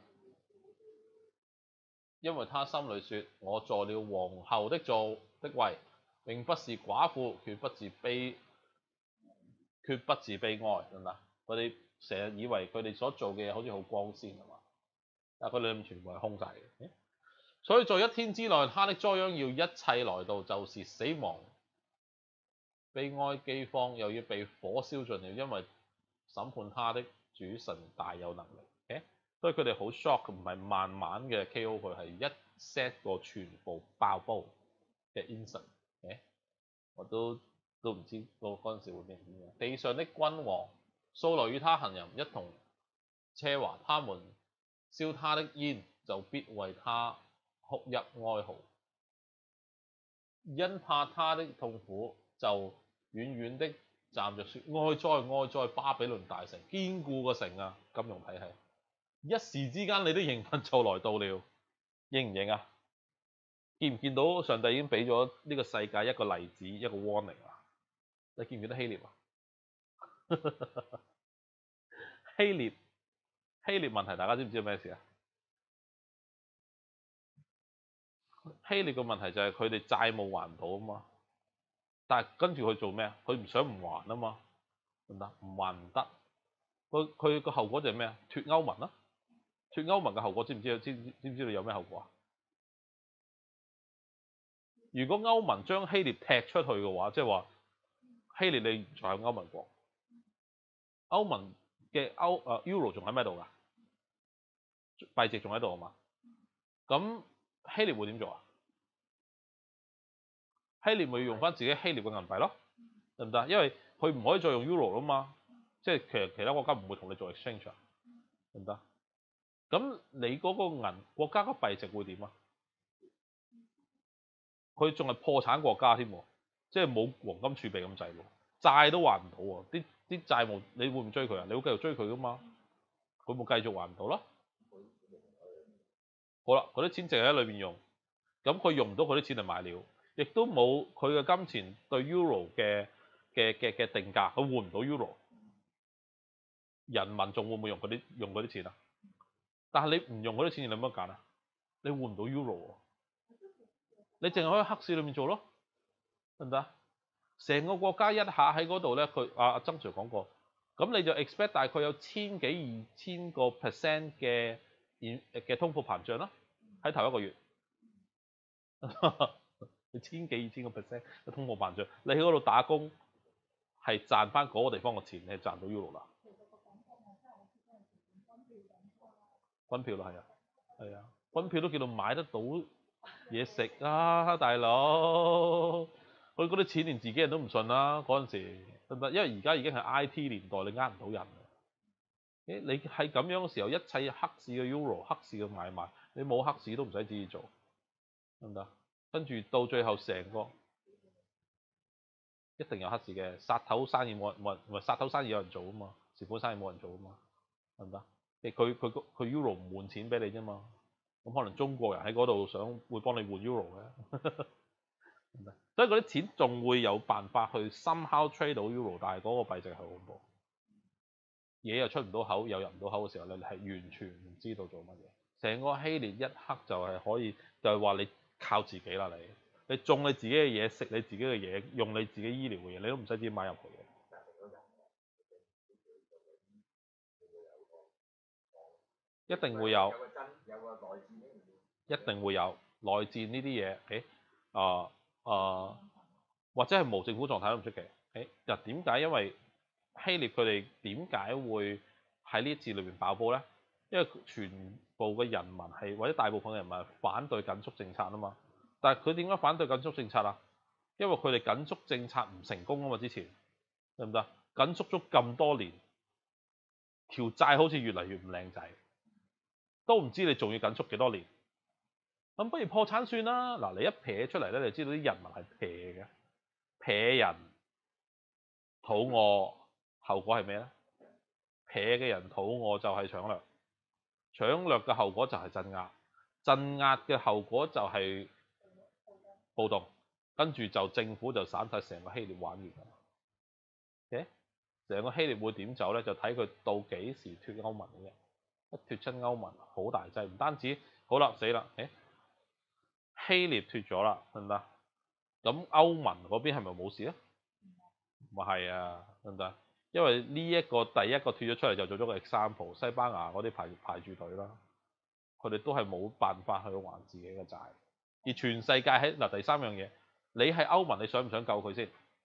因為他心裡說：我坐了皇后的座的位，並不是寡婦，決不是卑決不自悲哀，真係。佢哋成日以為佢哋所做嘅嘢好似好光鮮係嘛？但係佢哋全部係空晒嘅。所以在一天之內，他的災殃要一切來到，就是死亡、悲哀、饑荒，又要被火燒盡了，因為審判他的主神大有能力。Okay? 所以佢哋好 shock，唔係慢慢嘅 K O 佢，係一 set 個全部爆煲嘅 instant。Okay? 我都都唔知嗰嗰陣時會變成點樣。地上的君王素來與他行淫，一同奢華，他們燒他的煙，就必為他哭泣哀號，因怕他的痛苦，就遠遠的站着說：哀哉哀哉，巴比倫大城，堅固個城啊！金融體系，一時之間你的刑罰就來到了，認唔認啊？見唔見到上帝已經俾咗呢個世界一個例子，一個 warning 啊？你見唔見到希臘啊？希臘希臘問題，大家知唔知道咩事啊？希臘嘅問題就係佢哋債務還唔到啊嘛，但係跟住佢做咩啊？佢唔想唔還啊嘛，得唔得？唔還唔得，佢佢個後果就係咩啊？脫歐盟啦，脫歐盟嘅後果知唔知道？知知唔知道有咩後果啊？如果歐盟將希臘踢出去嘅話，即係話希臘你仲係歐盟國，歐盟嘅歐誒 Euro 仲喺咩度㗎？幣值仲喺度啊嘛，咁希臘會點做啊？希臘咪要用翻自己希臘嘅銀幣咯，得唔得？因為佢唔可以再用 Euro 啦嘛，即係其實其他國家唔會同你做 exchange 啊，得唔得？咁你嗰個銀國家嘅幣值會點啊？佢仲係破產國家添喎，即係冇黃金儲備咁滯喎，債都還唔到喎，啲啲債務你會唔追佢啊？你會繼續追佢噶嘛？佢冇繼續還唔到咯。好啦，嗰啲錢淨係喺裏邊用，咁佢用唔到佢啲錢嚟買料，亦都冇佢嘅金錢對 Euro 嘅嘅嘅嘅定價，佢換唔到 Euro，人民仲會唔會用嗰啲用嗰啲錢啊？但係你唔用嗰啲錢，你有乜揀啊？你換唔到 Euro 喎，你淨係可以黑市裏面做咯，得唔得？成個國家一下喺嗰度咧，佢阿阿曾 Sir 講過，咁你就 expect 大概有千幾二千個 percent 嘅嘅通貨膨脹啦，喺頭一個月，你千幾二千個 percent 嘅通貨膨脹，你喺嗰度打工係賺翻嗰個地方嘅錢，你係賺到 Euro 啦。軍票啦，係啊，係啊，軍票都叫到買得到嘢食啊，大佬！佢嗰啲錢連自己人都唔信啦，嗰陣時得唔得？因為而家已經係 I T 年代，你呃唔到人。誒，你係咁樣嘅時候，一切黑市嘅 Euro、黑市嘅買賣，你冇黑市都唔使旨意做，得唔得？跟住到最後成個一定有黑市嘅，殺頭生意冇人冇人，唔係殺頭生意有人做啊嘛，蝕本生意冇人做啊嘛，得唔得？佢佢佢 Euro 唔換錢俾你啫嘛，咁可能中國人喺嗰度想會幫你換 Euro 嘅，所以嗰啲錢仲會有辦法去 somehow trade 到 Euro，但係嗰個幣值係好恐怖，嘢又出唔到口，又入唔到口嘅時候咧，你係完全唔知道做乜嘢。成個希臘一刻就係可以，就係話你靠自己啦，你你種你自己嘅嘢，食你自己嘅嘢，用你自己醫療嘅嘢，你都唔使自己買入去嘅。一定會有，一定會有內戰呢啲嘢，誒啊啊，或者係無政府狀態都唔出奇。誒，嗱點解？因為希臘佢哋點解會喺呢一次裏邊爆煲咧？因為全部嘅人民係或者大部分嘅人民係反對緊縮政策啊嘛。但係佢點解反對緊縮政策啊？因為佢哋緊縮政策唔成功啊嘛，之前得唔得？緊縮咗咁多年，條債好似越嚟越唔靚仔。都唔知你仲要緊縮幾多年，咁不如破產算啦。嗱，你一撇出嚟咧，你就知道啲人民係撇嘅，撇人肚餓，後果係咩咧？撇嘅人肚餓就係搶掠，搶掠嘅後果就係鎮壓，鎮壓嘅後果就係暴動，跟住就政府就散晒成個希臘玩完啦。嘅，成個希臘會點走咧？就睇佢到幾時脱歐盟嘅啫。一脱親歐盟好大劑，唔單止好啦死啦，誒希臘脱咗啦，得唔得？咁歐盟嗰邊係咪冇事咧？唔係啊，得唔得？ 因為呢一個第一個脱咗出嚟就做咗個 example，西班牙嗰啲排排住隊啦，佢哋都係冇辦法去還自己嘅債。而全世界喺嗱第三樣嘢，你係歐盟，你想唔想救佢先？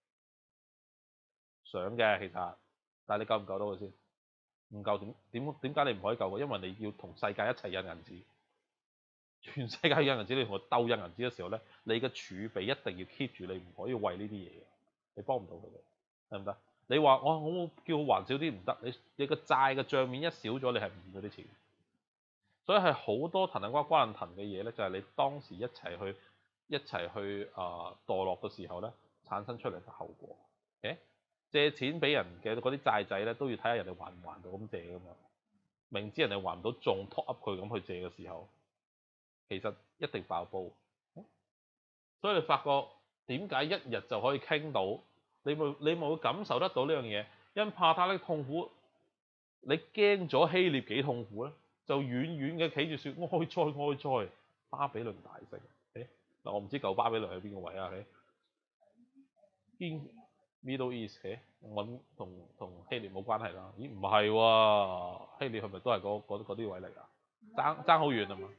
想嘅其實，但係你救唔救到佢先？唔夠點點點解你唔可以救佢？因為你要同世界一齊印銀紙，全世界印銀紙，你同佢鬥印銀紙嘅時候咧，你嘅儲備一定要 keep 住，你唔可以為呢啲嘢嘅，你幫唔到佢嘅，得唔得？你話我我叫佢還少啲唔得，你你個債嘅帳面一少咗，你係唔見嗰啲錢。所以係好多騰騰瓜瓜騰嘅嘢咧，就係你當時一齊去一齊去啊、呃、墮落嘅時候咧，產生出嚟嘅後果。誒，借錢俾人嘅嗰啲債仔咧，都要睇下人哋還唔還到咁借噶嘛。明知人哋還唔到，仲 top up 佢咁去借嘅時候，其實一定爆煲。所以你發覺點解一日就可以傾到？你冇你冇感受得到呢樣嘢？因帕塔的痛苦，你驚咗希臘幾痛苦咧？就遠遠嘅企住説哀哉哀哉，巴比倫大城。誒嗱，我唔知舊巴比倫喺邊個位啊？誒，邊 Middle East 嘅，我諗同同希臘冇關係啦。咦，唔係喎，希臘係咪都係嗰嗰啲位嚟㗎？爭爭好遠啊嘛。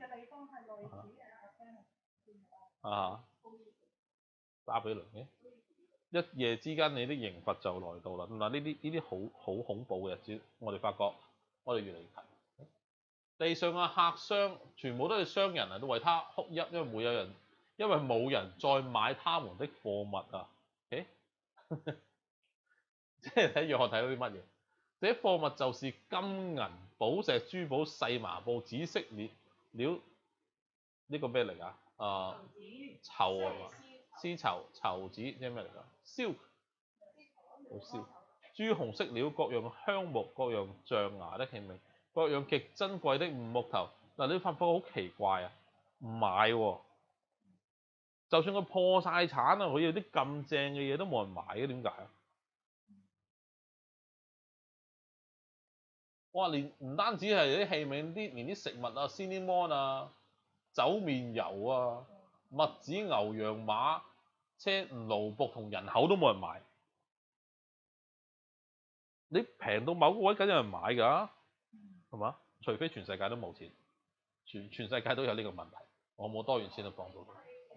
啊，巴比倫嘅，一夜之間你啲刑罰就來到啦。嗱，呢啲呢啲好好恐怖嘅日子，我哋發覺我哋越嚟越近。地上嘅客商全部都係商人啊，都為他哭泣，因為冇有人，因為冇人再買他們的貨物啊。誒，即係睇約翰睇到啲乜嘢？這貨物就是金銀、寶石、珠寶、細麻布、紫色料料，呢、這個咩嚟㗎？啊、呃，綢啊嘛，絲綢、綢子，即係咩嚟㗎？燒，好燒，朱紅色料，各樣香木，各樣象牙的器皿。各樣極珍貴的木頭，嗱，你發覺好奇怪啊！唔買喎、啊，就算佢破晒產啊，佢有啲咁正嘅嘢都冇人買嘅，點解啊？哇！連唔單止係啲器皿，啲連啲食物啊、cinnamon 啊、酒麵油啊、麥子、牛羊馬車、奴僕同人口都冇人買。你平到某個位，梗有人買㗎，係嘛？除非全世界都冇錢，全全世界都有呢個問題，我冇多元錢都幫到佢。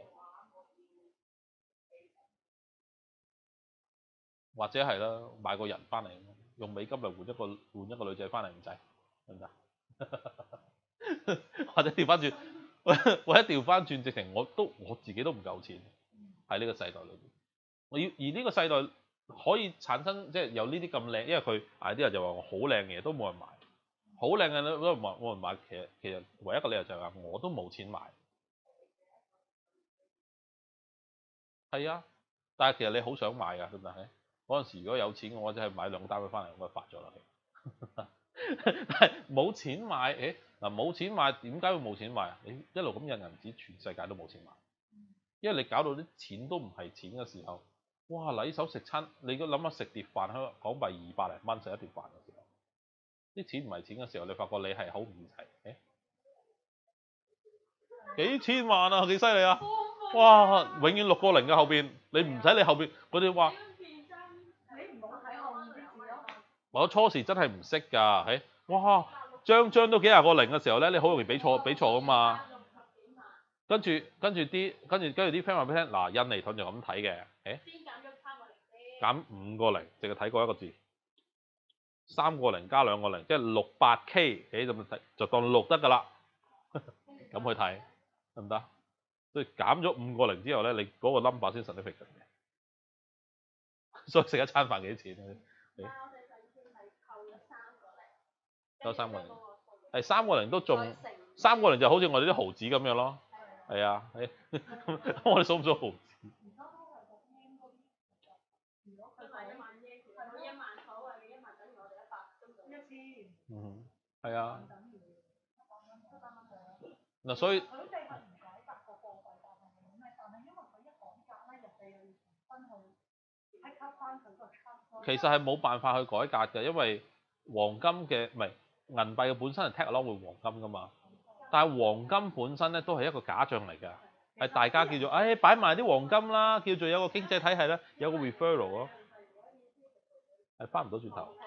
或者係啦，買個人翻嚟，用美金嚟換一個換一個女仔翻嚟唔制，得唔得？或者調翻轉，或者調翻轉，直情我都我自己都唔夠錢喺呢個世代裏邊。我要而呢個世代可以產生即係有呢啲咁靚，因為佢嗌啲人就話我好靚嘅嘢都冇人買，好靚嘅都冇冇人買。其實其實唯一一個理由就係話我都冇錢買。係啊，但係其實你好想買㗎，真係。嗰陣時如果有錢，我真係買兩單位翻嚟，我就發咗啦。但係冇錢買，誒嗱冇錢買，點解會冇錢買啊？你一路咁印銀紙，全世界都冇錢買，因為你搞到啲錢都唔係錢嘅時候，哇！禮手食餐，你都諗下食碟飯，香港幣二百零蚊食一碟飯嘅時候，啲錢唔係錢嘅時候，你發覺你係好唔齊，誒幾千萬啊，幾犀利啊！哇！永遠六個零嘅後邊，你唔使你後邊嗰啲話。我初時真係唔識㗎，誒，哇，張張都幾廿個零嘅時候咧，你好容易俾錯俾錯㗎嘛。跟住跟住啲跟住跟住啲 friend 話俾你聽，嗱，印尼盾就咁睇嘅，誒，減五個零，淨係睇過一個字，三個零加兩個零，即係六百 K，誒咁就睇就當六得㗎啦，咁去睇得唔得？所以減咗五個零之後咧，你嗰個 number 先 significant 嘅，所以食一餐飯幾錢咧？有三個零，係三個零都仲三個零就好似我哋啲毫子咁樣咯，係啊，係我哋數唔數毫子？嗯，係啊。嗱，所以其實係冇辦法去改革嘅，因為黃金嘅唔係銀幣嘅本身係 tag along 會黃金噶嘛，但係黃金本身咧都係一個假象嚟㗎，係大家叫做誒擺埋啲黃金啦，叫做有個經濟體系咧，有個 referral 咯。 係翻唔到轉頭。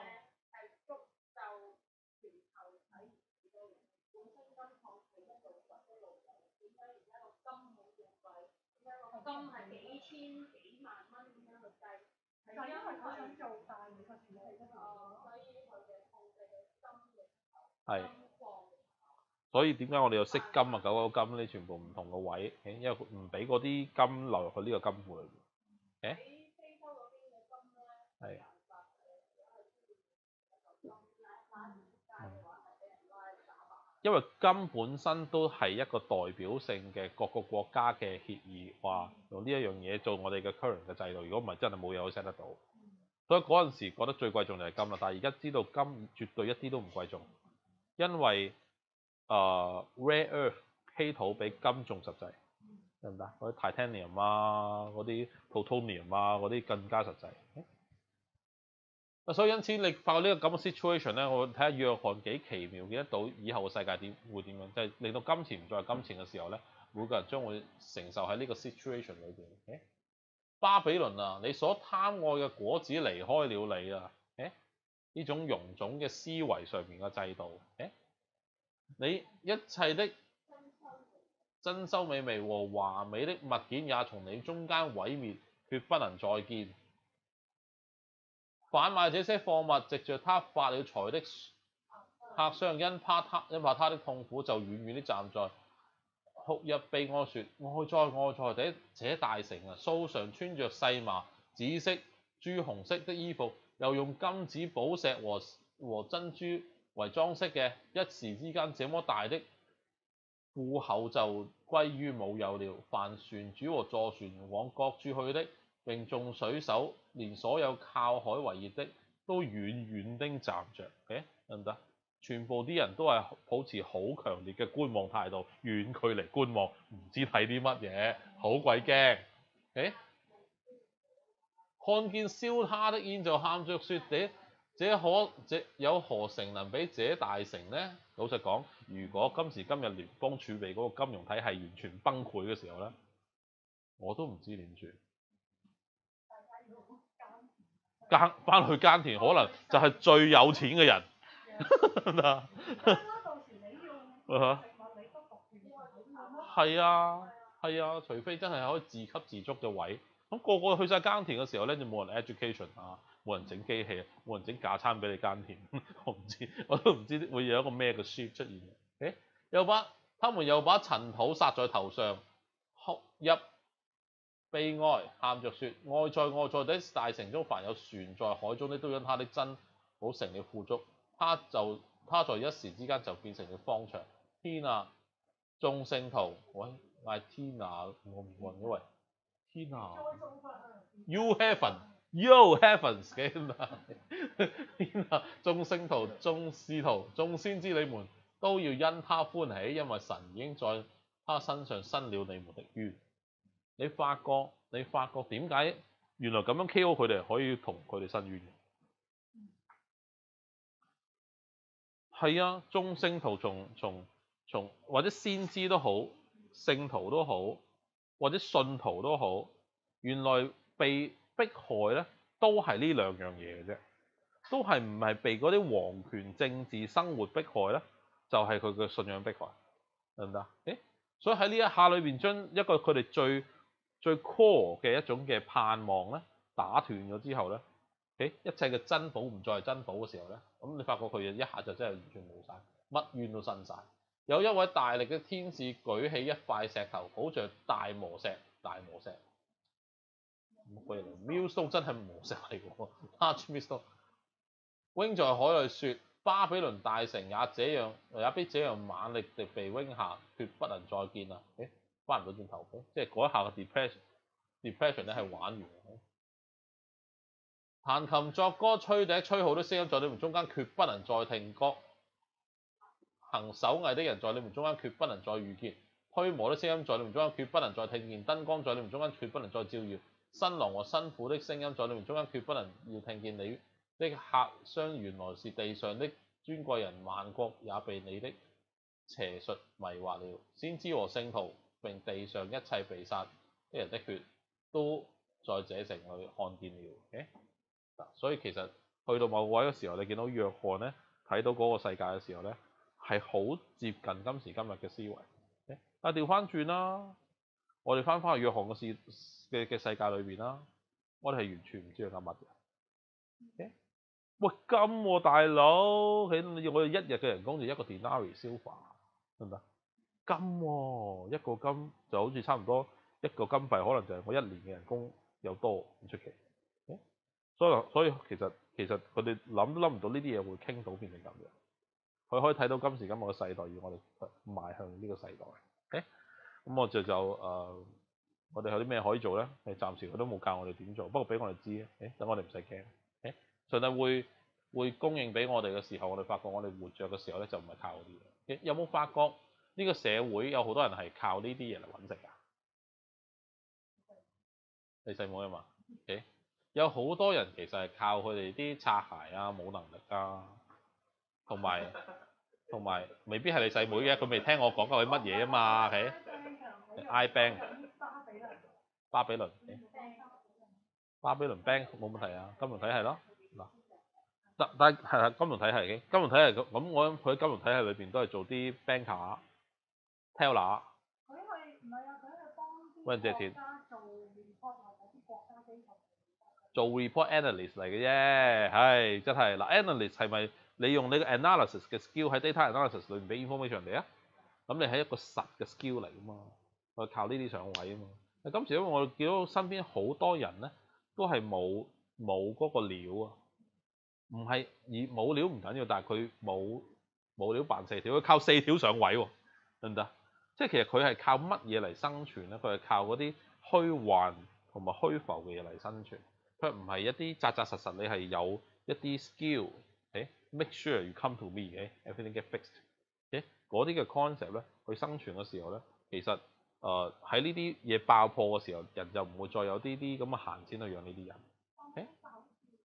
金係幾千幾萬蚊咁樣去計，就因為佢想做大而個儲備嗰度，所以佢哋控制嘅金嘅係。 金礦。 所以點解我哋有色金啊、九九金呢？全部唔同嘅位，因為唔俾嗰啲金流入去呢個金庫裏邊。誒？ 非洲嗰邊嘅金咧， 係。因為金本身都係一個代表性嘅各個國家嘅協議，話用呢一樣嘢做我哋嘅 current 嘅制度。如果唔係，真係冇嘢可以 set 得到。所以嗰陣時覺得最貴重就係金啦，但係而家知道金絕對一啲都唔貴重，因為誒、呃、rare earth 稀土比金仲實際，得唔得？嗰啲 titanium 啊，嗰啲 plutonium 啊，嗰啲更加實際。所以因此你發覺呢個咁嘅 situation 咧，我睇下約翰幾奇妙，見得到以後嘅世界點會點樣，就係、是、令到金錢唔再係金錢嘅時候咧，每個人將會承受喺呢個 situation 裏邊。誒，巴比倫啊，你所貪愛嘅果子離開了你啊！誒，呢種庸種嘅思維上面嘅制度，誒，你一切的珍饈美味和華美的物件也從你中間毀滅，決不能再見。販賣這些貨物，藉着他發了財的客商，因怕他因怕他的痛苦，就遠遠地站在哭泣悲哀說：哀哉哀哉！這這大城啊，素常穿着細麻、紫色、朱紅色的衣服，又用金子、寶石和和珍珠為裝飾嘅，一時之間這麼大的庫口就歸於冇有了。凡船主和坐船往各處去的，並眾水手，連所有靠海為業的，都遠遠地站着。誒，得唔得？全部啲人都係保持好強烈嘅觀望態度，遠距離觀望，唔知睇啲乜嘢，好鬼驚。誒，看見燒他的煙就喊着說：這這可這有何城能比這大城呢？老實講，如果今時今日聯邦儲備嗰個金融體系完全崩潰嘅時候咧，我都唔知點算。耕翻去耕田，可能就係最有錢嘅人。係啊，係啊，除非真係可以自給自足嘅位，咁、那個個去晒耕田嘅時候咧，就冇人 education 啊，冇人整機器，冇人整架撐俾你耕田。我唔知，我都唔知會有一個咩嘅 shift 出現嘅。誒，又把他們又把塵土撒在頭上，哭泣悲哀，喊着說：哀哉哀哉！在大城中，凡有船在海中的，都因他的珍寶成了富足。他就他在一時之間就變成了荒場。天啊！眾聖徒，喂，嗌天啊！我唔問，因為天啊 ，You heaven，You heavens 嘅天啊！眾聖徒、眾使徒、眾先知，你們都要因他歡喜，因為神已經在他身上伸了你們的冤。你發覺，你發覺點解原來咁樣 K O 佢哋可以同佢哋伸冤嘅？係啊，眾聖徒從從從或者先知都好，聖徒都好，或者信徒都好，原來被迫害咧，都係呢兩樣嘢嘅啫，都係唔係被嗰啲皇權政治生活迫害咧，就係佢嘅信仰迫害，得唔得？誒，所以喺呢一下裏邊，將一個佢哋最最 core 嘅一種嘅盼望咧，打斷咗之後咧，誒，一切嘅珍寶唔再係珍寶嘅時候咧，咁你發覺佢一下就真係完全冇晒，乜冤都伸晒。有一位大力嘅天使舉起一塊石頭，好像大磨石，大磨石。乜鬼嚟？Millstone 真係磨石嚟喎 ，Large Millstone。扔在海裏說：巴比倫大城也這樣，也必這樣猛力地被扔下，決不能再見啦。誒，翻唔到轉頭，即係嗰一下嘅 depression，depression 咧係玩完。彈琴作歌、吹笛、吹號的聲音在你們中間決不能再聽覺，行手藝的人在你們中間決不能再遇見，推磨的聲音在你們中間決不能再聽見，燈光在你們中間決不能再照耀，新郎和新婦的聲音在你們中間決不能要聽見。你的客商原來是地上的尊貴人，萬國也被你的邪術迷惑了。先知和聖徒並地上一切被殺的人的血，都在這城裏看見了。Okay? 所以其實去到某個位嘅時候，你見到約翰咧睇到嗰個世界嘅時候咧，係好接近今時今日嘅思維。但係調翻轉啦，我哋翻返去約翰嘅世嘅嘅世界裏邊啦，我哋係完全唔知佢講乜嘅。喂，金喎、啊、大佬，起我哋一日嘅人工就一個 denarius silver， 得唔得？金喎、啊，一個金就好似差唔多一個金幣，可能就係我一年嘅人工有多，唔出奇。所以所以其實其實佢哋諗都諗唔到呢啲嘢會傾到變成咁樣。佢可以睇到今時今日嘅世代，而我哋邁向呢個世代。咁、okay? 我就就誒、呃，我哋有啲咩可以做咧？誒，暫時佢都冇教我哋點做，不過俾我哋知誒，等我哋唔使驚。誒，上帝會會供應俾我哋嘅時候，我哋發覺我哋活着嘅時候咧，就唔係靠嗰啲嘢。有冇發覺呢個社會有好多人係靠呢啲嘢嚟揾食㗎？你細妹啊嘛？誒、okay?，有好多人其實係靠佢哋啲擦鞋啊、冇能力啊，同埋同埋未必係你細妹嘅，佢未聽我講過佢乜嘢啊嘛。誒，I bank 巴比倫，巴比倫 bank 冇問題啊，金融體系咯。嗱，但但係係金融體系嘅，金融體系咁咁，我諗佢喺金融體系裏邊都係做啲 banker、teller。佢係唔係啊？佢係幫啲國家做 report 或者啲國家機構做 report analyst 嚟嘅啫。係真係嗱 ，analyst 係咪你用你個 analysis 嘅 skill 喺 data analysis 裏面俾 information 嚟啊？咁你係一個實嘅 skill 嚟噶嘛？我靠呢啲上位啊嘛。今時因為我見到身邊好多人咧，都係冇冇嗰個料啊，唔係而冇料唔緊要，但係佢冇冇料扮四條，佢靠四條上位喎，得唔得？即係其實佢係靠乜嘢嚟生存咧？佢係靠嗰啲虛幻同埋虛浮嘅嘢嚟生存，佢唔係一啲扎扎實實，你係有一啲 skill，誒 make sure you come to me 嘅 everything get fixed，誒嗰啲嘅 concept 咧，去生存嘅時候咧，其實誒喺呢啲嘢爆破嘅時候，人就唔會再有呢啲咁嘅閒錢去養呢啲人。